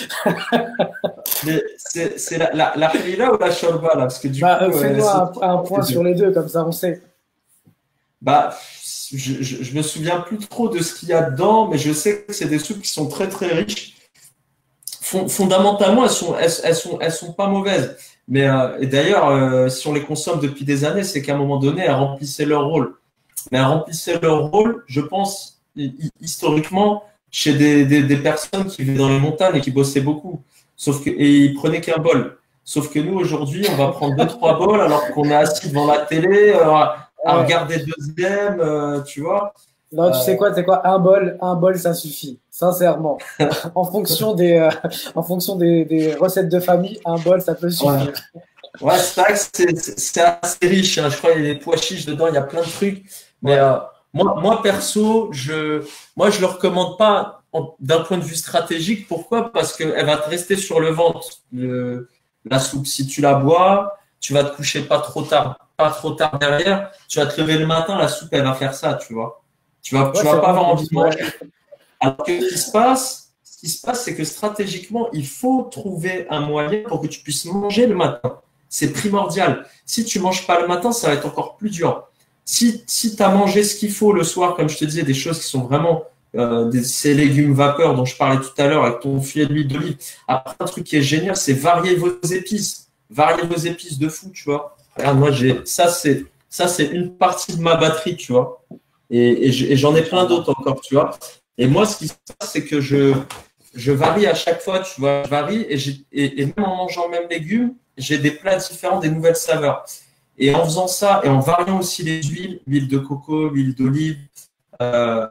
Mais c'est, c'est la, la, la halila ou la shorba là? Parce que du Bah, euh, coup, euh, fais-nous c'est un, un point les sur deux. les deux, comme ça on sait. Bah, je, je, je me souviens plus trop de ce qu'il y a dedans, mais je sais que c'est des soupes qui sont très très riches. Fond, fondamentalement, elles sont, elles, elles sont, elles sont pas mauvaises. Mais euh, et d'ailleurs, euh, si on les consomme depuis des années, c'est qu'à un moment donné, elles remplissaient leur rôle. Mais elles remplissaient leur rôle, je pense, hi- historiquement, chez des, des, des personnes qui vivaient dans les montagnes et qui bossaient beaucoup. Sauf que, et ils prenaient qu'un bol. Sauf que nous, aujourd'hui, on va prendre deux, trois bols alors qu'on est assis devant la télé, euh, à Ouais. regarder deuxième, euh, tu vois. Non, tu sais Euh, quoi, tu sais quoi, un bol, un bol, ça suffit, sincèrement. En fonction des, euh, en fonction des, des recettes de famille, un bol, ça peut ouais. suffire. Ouais, c'est vrai que c'est c'est- c'est assez riche, hein. Je crois qu'il y a des pois chiches dedans, il y a plein de trucs. Mais Ouais. euh, Moi, moi perso, je, moi, je le recommande pas d'un point de vue stratégique. Pourquoi? Parce qu'elle va te rester sur le ventre, le, la soupe. Si tu la bois, tu vas te coucher pas trop tard, pas trop tard derrière. Tu vas te lever le matin, la soupe, elle va faire ça, tu vois. Tu vas, Ouais, tu c'est vas pas vrai avoir que envie de manger. Alors que ce qui se passe, ce qui se passe, c'est que stratégiquement, il faut trouver un moyen pour que tu puisses manger le matin. C'est primordial. Si tu manges pas le matin, ça va être encore plus dur. Si, si tu as mangé ce qu'il faut le soir, comme je te disais, des choses qui sont vraiment euh, des, ces légumes vapeur dont je parlais tout à l'heure avec ton filet d'huile d'olive. Après, un truc qui est génial, c'est varier vos épices. Varier vos épices de fou, tu vois. Regarde, moi, j'ai ça, c'est ça, c'est une partie de ma batterie, tu vois. Et, et j'en ai plein d'autres encore, tu vois. Et moi, ce qui se passe, c'est que je, je varie à chaque fois, tu vois. Je varie et, et, et même en mangeant le même légume, j'ai des plats différents, des nouvelles saveurs. Et en faisant ça, et en variant aussi les huiles, huile de coco, huile d'olive, euh,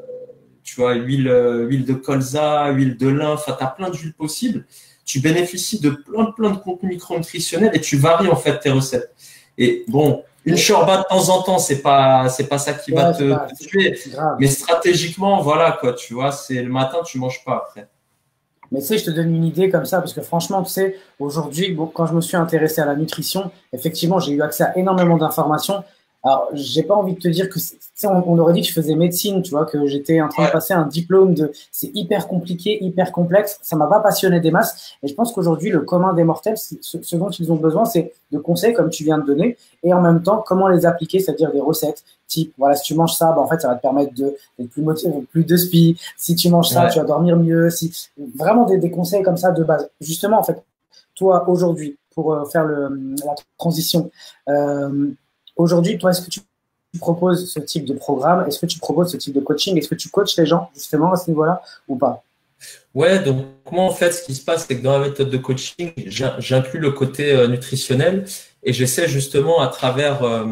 tu vois, huile, euh, huile de colza, huile de lin, enfin, tu as plein d'huiles possibles. Tu bénéficies de plein, plein de contenus micronutritionnels et tu varies en fait tes recettes. Et bon, une shorba de temps en temps, c'est pas, c'est pas ça qui ouais, va te, pas, te tuer. Mais stratégiquement, voilà, quoi, tu vois, c'est le matin, tu manges pas après. Mais tu sais, je te donne une idée comme ça, parce que franchement, tu sais, aujourd'hui, bon, quand je me suis intéressé à la nutrition, effectivement, j'ai eu accès à énormément d'informations. Alors, j'ai pas envie de te dire que, tu sais, on, on aurait dit que je faisais médecine, tu vois, que j'étais en train Ouais. de passer un diplôme de, c'est hyper compliqué, hyper complexe. Ça m'a pas passionné des masses. Et je pense qu'aujourd'hui, le commun des mortels, ce, ce dont ils ont besoin, c'est de conseils comme tu viens de donner, et en même temps, comment les appliquer, c'est-à-dire des recettes. Type, voilà, si tu manges ça, bah, en fait, ça va te permettre de, d'être plus motivé, plus de spi. Si tu manges ça, Ouais. tu vas dormir mieux. Si, vraiment des, des conseils comme ça de base. Justement, en fait, toi, aujourd'hui, pour euh, faire le, la transition, euh, aujourd'hui, toi, est-ce que tu proposes ce type de programme? Est-ce que tu proposes ce type de coaching? Est-ce que tu coaches les gens, justement, à ce niveau-là, ou pas? Ouais, donc moi, en fait, ce qui se passe, c'est que dans la méthode de coaching, j'inclus le côté euh, nutritionnel et j'essaie justement à travers… Euh,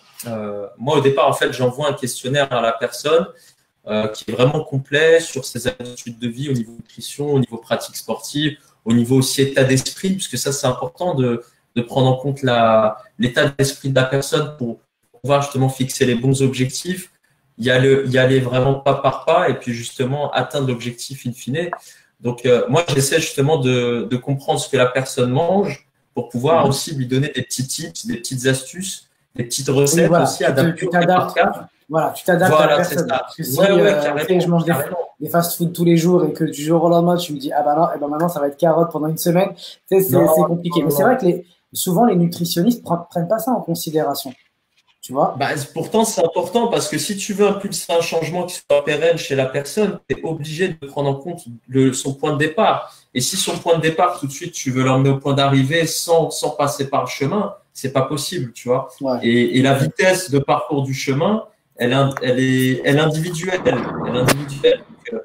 euh, moi, au départ, en fait, j'envoie un questionnaire à la personne euh, qui est vraiment complet sur ses habitudes de vie au niveau nutrition, au niveau pratique sportive, au niveau aussi état d'esprit, puisque ça, c'est important de, de prendre en compte la, l'état d'esprit de la personne pour pouvoir justement fixer les bons objectifs, y aller, y aller vraiment pas par pas et puis justement atteindre l'objectif in fine. Donc, euh, moi, j'essaie justement de, de comprendre ce que la personne mange pour pouvoir mmh. aussi lui donner des petits tips, des petites astuces, des petites recettes oui, voilà. aussi tu adaptées. Tu t'adaptes. Voilà, tu t'adaptes voilà, à la personne. Ça. Parce que si ouais, ouais, euh, je mange des, des fast-food tous les jours et que du jour au lendemain, tu me dis, ah ben non, eh ben maintenant, ça va être carotte pendant une semaine, c'est compliqué. Non, Mais c'est vrai que les, souvent, les nutritionnistes ne prennent pas ça en considération. Tu vois bah, pourtant, c'est important parce que si tu veux impulser un changement qui soit pérenne chez la personne, tu es obligé de prendre en compte le, son point de départ. Et si son point de départ, tout de suite, tu veux l'emmener au point d'arrivée sans, sans passer par le chemin, c'est pas possible, tu vois. Ouais. Et, et la vitesse de parcours du chemin, elle, elle est, elle est individuelle. Elle est individuelle.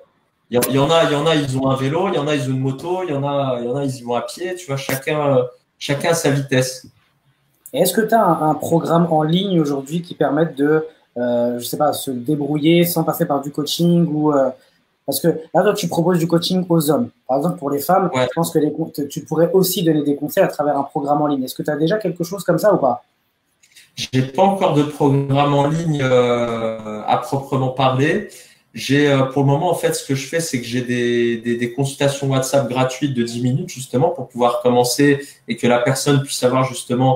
Il y, y en a, il y en a, ils ont un vélo, il y en a, ils ont une moto, il y en a, il y en a, ils y vont à pied. Tu vois, chacun, chacun a sa vitesse. Est-ce que tu as un, un programme en ligne aujourd'hui qui permette de, euh, je sais pas, se débrouiller sans passer par du coaching ou euh, parce que là, toi, tu proposes du coaching aux hommes. Par exemple, pour les femmes, ouais. je pense que les, tu pourrais aussi donner des conseils à travers un programme en ligne. Est-ce que tu as déjà quelque chose comme ça ou pas? J'ai pas encore de programme en ligne euh, à proprement parler. J'ai euh, pour le moment, en fait, ce que je fais, c'est que j'ai des, des, des consultations WhatsApp gratuites de dix minutes, justement, pour pouvoir commencer et que la personne puisse avoir justement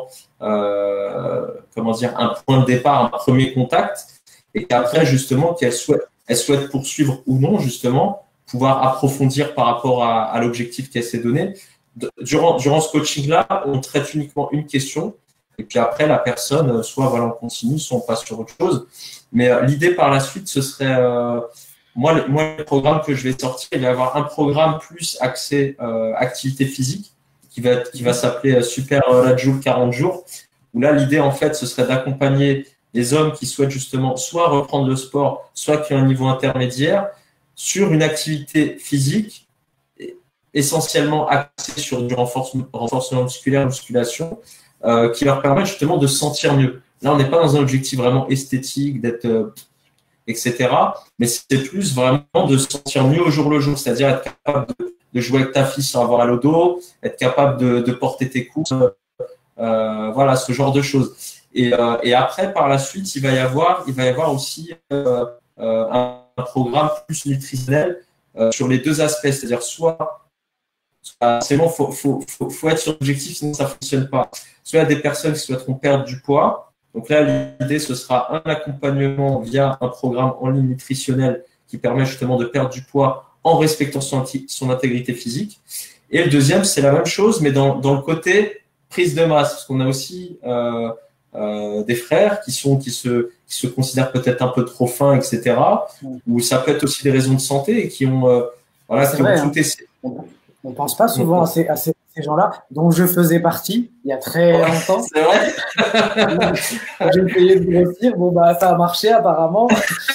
Euh, comment dire, un point de départ, un premier contact, et qu'après, justement, qu'elle souhaite, elle souhaite poursuivre ou non, justement, pouvoir approfondir par rapport à, à l'objectif qu'elle s'est donné. Durant, durant ce coaching-là, on traite uniquement une question, et puis après, la personne, soit voilà, on continue, soit on passe sur autre chose. Mais euh, l'idée par la suite, ce serait, euh, moi, le, moi, le programme que je vais sortir, il va y avoir un programme plus axé euh, activité physique, qui va, qui va s'appeler Super Rajul quarante jours, où là, l'idée, en fait, ce serait d'accompagner les hommes qui souhaitent justement soit reprendre le sport, soit qui ont un niveau intermédiaire, sur une activité physique, essentiellement axée sur du renforcement, renforcement musculaire, musculation, euh, qui leur permet justement de se sentir mieux. Là, on n'est pas dans un objectif vraiment esthétique, d'être, euh, et cetera, mais c'est plus vraiment de se sentir mieux au jour le jour, c'est-à-dire être capable de de jouer avec ta fille sans avoir mal au dos, être capable de, de porter tes courses, euh, voilà, ce genre de choses. Et, euh, et après, par la suite, il va y avoir, il va y avoir aussi euh, euh, un, un programme plus nutritionnel euh, sur les deux aspects, c'est-à-dire soit c'est bon, faut, faut, faut, faut être sur l'objectif, sinon ça ne fonctionne pas. Soit il y a des personnes qui souhaiteront perdre du poids. Donc là, l'idée, ce sera un accompagnement via un programme en ligne nutritionnel qui permet justement de perdre du poids en respectant son, son intégrité physique. Et le deuxième, c'est la même chose, mais dans, dans le côté prise de masse, parce qu'on a aussi euh, euh, des frères qui, sont, qui, se, qui se considèrent peut-être un peu trop fins, et cetera. Ou ça peut être aussi des raisons de santé et qui ont, euh, voilà, qui vrai, ont tout hein. essayé. On ne pense pas souvent à ces, à ces, ces gens-là, dont je faisais partie il y a très Ouais, longtemps. c'est vrai. J'ai essayé de grossir, bon bah ça a marché apparemment.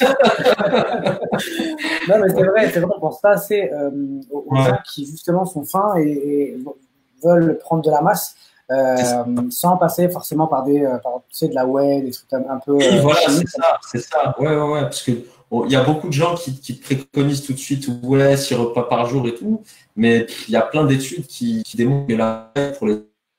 Non mais c'est vrai, c'est vrai, on ne pense pas assez euh, aux, aux Ouais. gens qui justement sont fins et, et veulent prendre de la masse euh, sans passer forcément par des, par, tu sais, de la whey, des trucs un, un peu. Oui, Euh, voilà, chimiques. c'est ça, c'est ça. Ouais, ouais, ouais, parce que bon, il y a beaucoup de gens qui, qui préconisent tout de suite, ouais, six repas par jour et tout, mais il y a plein d'études qui, qui démontrent que la whey pour les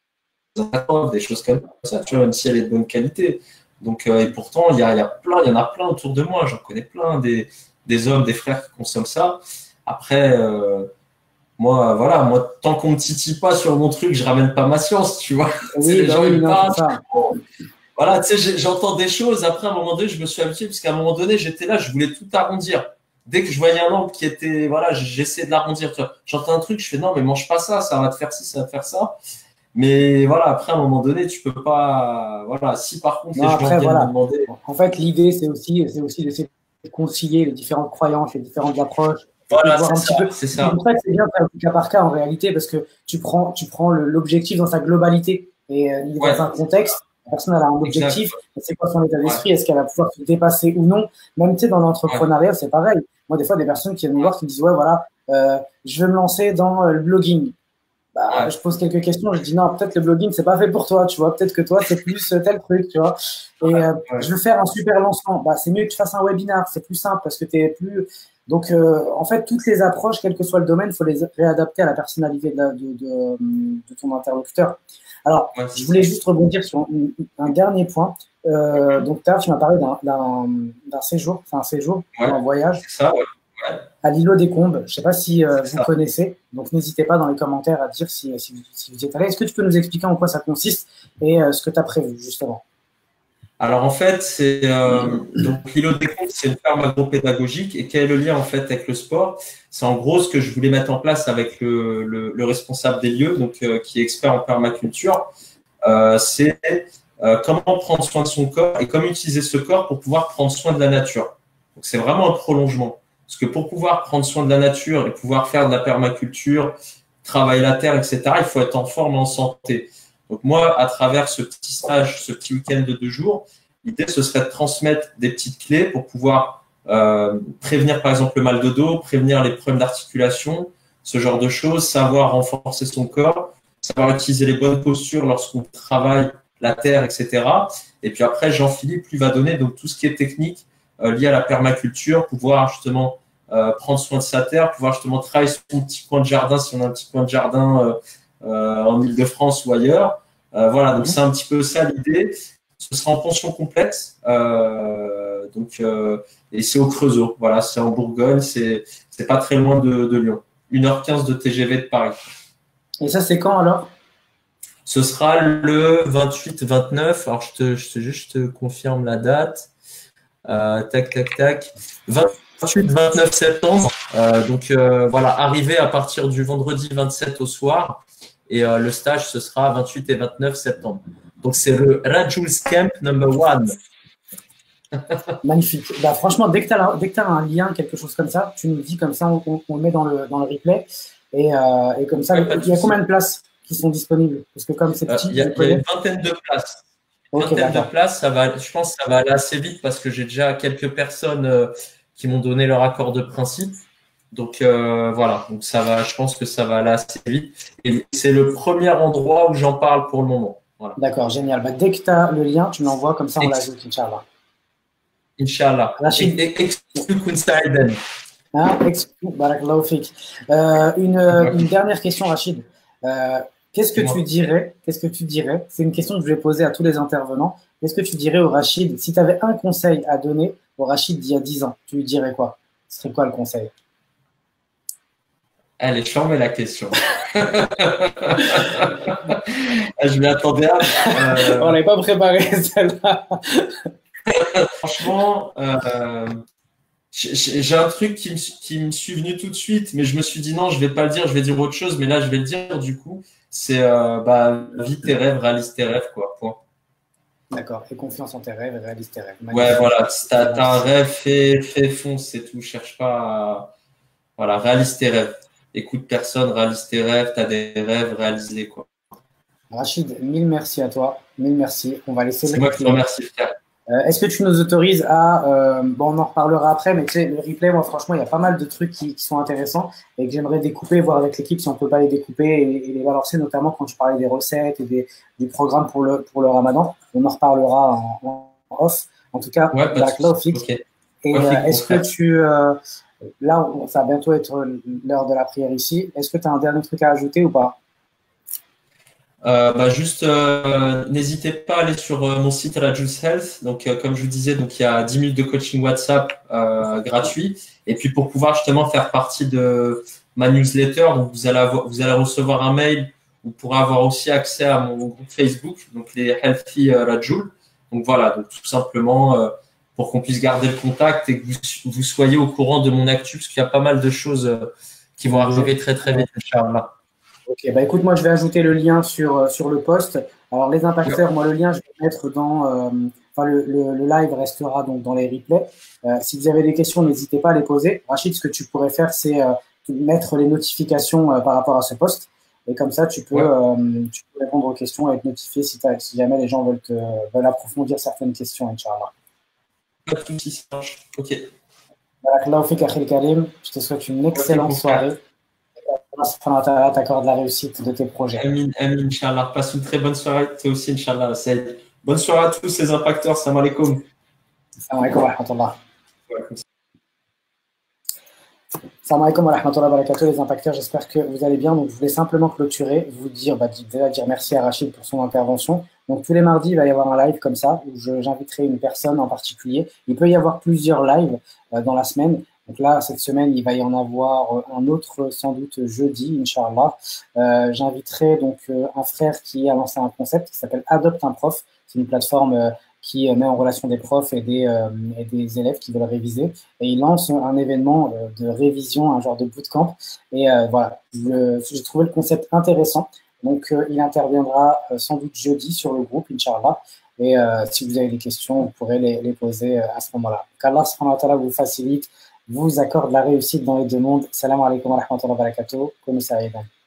enfants, des choses comme ça, tu vois, même si elle est de bonne qualité. Donc, euh, et pourtant, il y, a, il y a plein, il y en a plein autour de moi. J'en connais plein, des, des hommes, des frères qui consomment ça. Après, euh, moi, voilà, moi, tant qu'on me titille pas sur mon truc, je ramène pas ma science, tu vois. Oui, les bah gens oui, ils non, parlent. c'est ça. Voilà, tu sais, j'entends des choses. Après, à un moment donné, je me suis habitué, parce qu'à un moment donné, j'étais là, je voulais tout arrondir. Dès que je voyais un angle qui était, voilà, j'essayais de l'arrondir. J'entends un truc, je fais non, mais mange pas ça, ça va te faire ci, ça va te faire ça. Mais voilà, après, à un moment donné, tu peux pas. Voilà, si par contre, Non, les gens après, viennent voilà. me demander. En fait, l'idée, c'est aussi, c'est aussi d'essayer de concilier les différentes croyances, les différentes approches. Voilà, De voir un c'est petit ça, peu. c'est C'est ça. pour ça que c'est bien de faire du cas par cas en réalité, parce que tu prends, tu prends le- l'objectif dans sa globalité. Et euh, il est Ouais. dans un contexte, la personne elle a un objectif, c'est quoi son état d'esprit, ouais. Est-ce qu'elle va pouvoir se dépasser ou non. Même tu sais, dans l'entrepreneuriat, ouais. C'est pareil. Moi, des fois, des personnes qui viennent me voir qui me disent ouais, voilà, euh, je veux me lancer dans euh, le blogging. Bah, ouais. Je pose quelques questions, je dis non, peut-être le blogging, c'est pas fait pour toi, tu vois, peut-être que toi, c'est plus tel truc, tu vois. Et euh, ouais. Je veux faire un super lancement. Bah, c'est mieux que tu fasses un webinar, c'est plus simple parce que tu es plus. Donc, euh, en fait, toutes les approches, quel que soit le domaine, il faut les réadapter à la personnalité de, la, de, de, de ton interlocuteur. Alors, ouais, je voulais ça. juste rebondir sur un, un dernier point. Euh, okay. Donc, tu m'as parlé d'un séjour, enfin un séjour, ouais. un voyage. C'est ça, ouais. Ouais. À l'îlot des Combes. Je ne sais pas si euh, vous ça. connaissez, donc n'hésitez pas dans les commentaires à dire si, si, si vous y êtes allé. Est-ce que tu peux nous expliquer en quoi ça consiste et euh, ce que tu as prévu, justement? Alors, en fait, c'est euh, donc l'îlot des Combes, c'est une ferme agro-pédagogique. Et quel est le lien, en fait, avec le sport? C'est en gros ce que je voulais mettre en place avec le, le, le responsable des lieux, donc euh, qui est expert en permaculture. Euh, c'est euh, comment prendre soin de son corps et comment utiliser ce corps pour pouvoir prendre soin de la nature. Donc, c'est vraiment un prolongement. Parce que pour pouvoir prendre soin de la nature et pouvoir faire de la permaculture, travailler la terre, et cetera, il faut être en forme et en santé. Donc moi, à travers ce petit stage, ce petit week-end de deux jours, l'idée, ce serait de transmettre des petites clés pour pouvoir euh, prévenir, par exemple, le mal de dos, prévenir les problèmes d'articulation, ce genre de choses, savoir renforcer son corps, savoir utiliser les bonnes postures lorsqu'on travaille la terre, et cetera. Et puis après, Jean-Philippe, lui, va donner donc tout ce qui est technique euh, lié à la permaculture, pouvoir justement Euh, prendre soin de sa terre, pouvoir justement travailler sur son petit coin de jardin, si on a un petit coin de jardin euh, euh, en Île-de-France ou ailleurs. Euh, voilà, donc c'est un petit peu ça l'idée. Ce sera en pension complète. Euh, donc, euh, et c'est au Creusot. Voilà, c'est en Bourgogne, c'est c'est pas très loin de, de Lyon. une heure quinze de T G V de Paris. Et ça, c'est quand alors? Ce sera le vingt-huit vingt-neuf. Alors, je te, je te, je te confirme la date. Euh, tac, tac, tac. vingt-huit vingt-neuf septembre. Euh, donc euh, voilà, arrivé à partir du vendredi vingt-sept au soir. Et euh, le stage, ce sera vingt-huit et vingt-neuf septembre. Donc c'est le Rajul's Camp number one. Magnifique. Bah, franchement, dès que tu as, as un lien, quelque chose comme ça, tu nous le dis, comme ça, on, on, on le met dans le, dans le replay. Et, euh, et comme ça, ouais, il y a combien de places qui sont disponibles? Parce que comme c'est petit, il euh, y, y a une vingtaine de places. Une okay, vingtaine de places, ça va, je pense que ça va aller assez vite parce que j'ai déjà quelques personnes euh, qui m'ont donné leur accord de principe. Donc euh, voilà, donc ça va, je pense que ça va aller assez vite. Et c'est le premier endroit où j'en parle pour le moment. Voilà. D'accord, génial. Bah, dès que tu as le lien, tu me l'envoies, comme ça on l'ajoute, Inch'Allah. Inch'Allah. Exclu Kunsaïden. Hein, exclu, barakallahu fik. Euh, une, une dernière question, Rachid. Euh, Qu'est-ce que tu dirais, qu'est-ce que tu dirais, c'est une question que je vais poser à tous les intervenants, qu'est-ce que tu dirais au Rachid, si tu avais un conseil à donner au Rachid d'il y a dix ans, tu lui dirais quoi? Ce serait quoi le conseil? Elle est charmée la question. Je m'y attendais à. Euh... On n'avait pas préparé celle-là. Franchement, euh, j'ai un truc qui me, qui me suis venu tout de suite, mais je me suis dit non, je vais pas le dire, je vais dire autre chose, mais là je vais le dire du coup. C'est euh, bah, vis tes rêves, réalise tes rêves, quoi. Point. D'accord. Fais confiance en tes rêves et réalise tes rêves. Magnifique. Ouais, voilà. Si tu as un rêve, fais, fais fonce, c'est tout. Cherche pas à. Voilà, réalise tes rêves. Écoute personne, réalise tes rêves. Tu as des rêves, réalise-les, quoi. Rachid, mille merci à toi. Mille merci. On va laisser le. C'est moi qui te remercie, frère. Euh, Est-ce que tu nous autorises à, euh, bon, on en reparlera après, mais tu sais, le replay, moi, franchement, il y a pas mal de trucs qui, qui sont intéressants et que j'aimerais découper, voir avec l'équipe si on peut pas les découper et, et les balancer, notamment quand tu parlais des recettes et des, du programme pour le, pour le Ramadan. On en reparlera en, en off. En tout cas, ouais, là, là, fixe. Okay. Et ouais, euh, est-ce que tu, euh, là, ça va bientôt être l'heure de la prière ici. Est-ce que tu as un dernier truc à ajouter ou pas? Euh, bah juste, euh, n'hésitez pas à aller sur euh, mon site Rajul Health. Donc, euh, comme je vous disais, donc il y a dix minutes de coaching WhatsApp euh, gratuit. Et puis, pour pouvoir justement faire partie de ma newsletter, donc vous allez avoir, vous allez recevoir un mail. Vous pourrez avoir aussi accès à mon groupe Facebook, donc les Healthy euh, Rajul. Donc voilà, donc tout simplement euh, pour qu'on puisse garder le contact et que vous, vous soyez au courant de mon actu, parce qu'il y a pas mal de choses euh, qui vont arriver très très vite, Inch'Allah. Ok, bah écoute, moi je vais ajouter le lien sur, sur le post. Alors les impacteurs, ouais. moi le lien je vais le mettre dans, euh, enfin le, le, le live restera donc dans les replays. Euh, si vous avez des questions, n'hésitez pas à les poser. Rachid, ce que tu pourrais faire, c'est euh, mettre les notifications euh, par rapport à ce post. Et comme ça, tu peux, ouais. euh, tu peux répondre aux questions et être notifié si, si jamais les gens veulent, te, veulent approfondir certaines questions, Inch'Allah. Pas de soucis, ça marche. Ok. Je te souhaite une excellente okay, soirée. Allah t'accorde la réussite de tes projets. Amin, amin, Inch'Allah. Passe une très bonne soirée. Toi aussi, Inch'Allah. Saïd. Bonne soirée à tous ces impacteurs. Salam alaikum. Salam alaikum wa rahmatullah. Salam alaikum wa rahmatullah wa barakatuh, les impacteurs. J'espère que vous allez bien. Donc, je voulais simplement clôturer, vous dire, bah, déjà dire merci à Rachid pour son intervention. Donc, tous les mardis, il va y avoir un live comme ça où j'inviterai une personne en particulier. Il peut y avoir plusieurs lives euh, dans la semaine. Donc là, cette semaine, il va y en avoir un autre sans doute jeudi, Inch'Allah. Euh, J'inviterai donc euh, un frère qui a lancé un concept qui s'appelle Adopte un prof. C'est une plateforme euh, qui met en relation des profs et des, euh, et des élèves qui veulent réviser. Et il lance un événement euh, de révision, un genre de bootcamp. Et euh, voilà, j'ai trouvé le concept intéressant. Donc, euh, il interviendra euh, sans doute jeudi sur le groupe, Inch'Allah. Et euh, si vous avez des questions, vous pourrez les, les poser à ce moment-là. Qu'Allah subhanahu wa ta'ala vous facilite, vous accorde la réussite dans les deux mondes. Salam alaikum wa rahmatullahi wa barakatuh. Comme ça,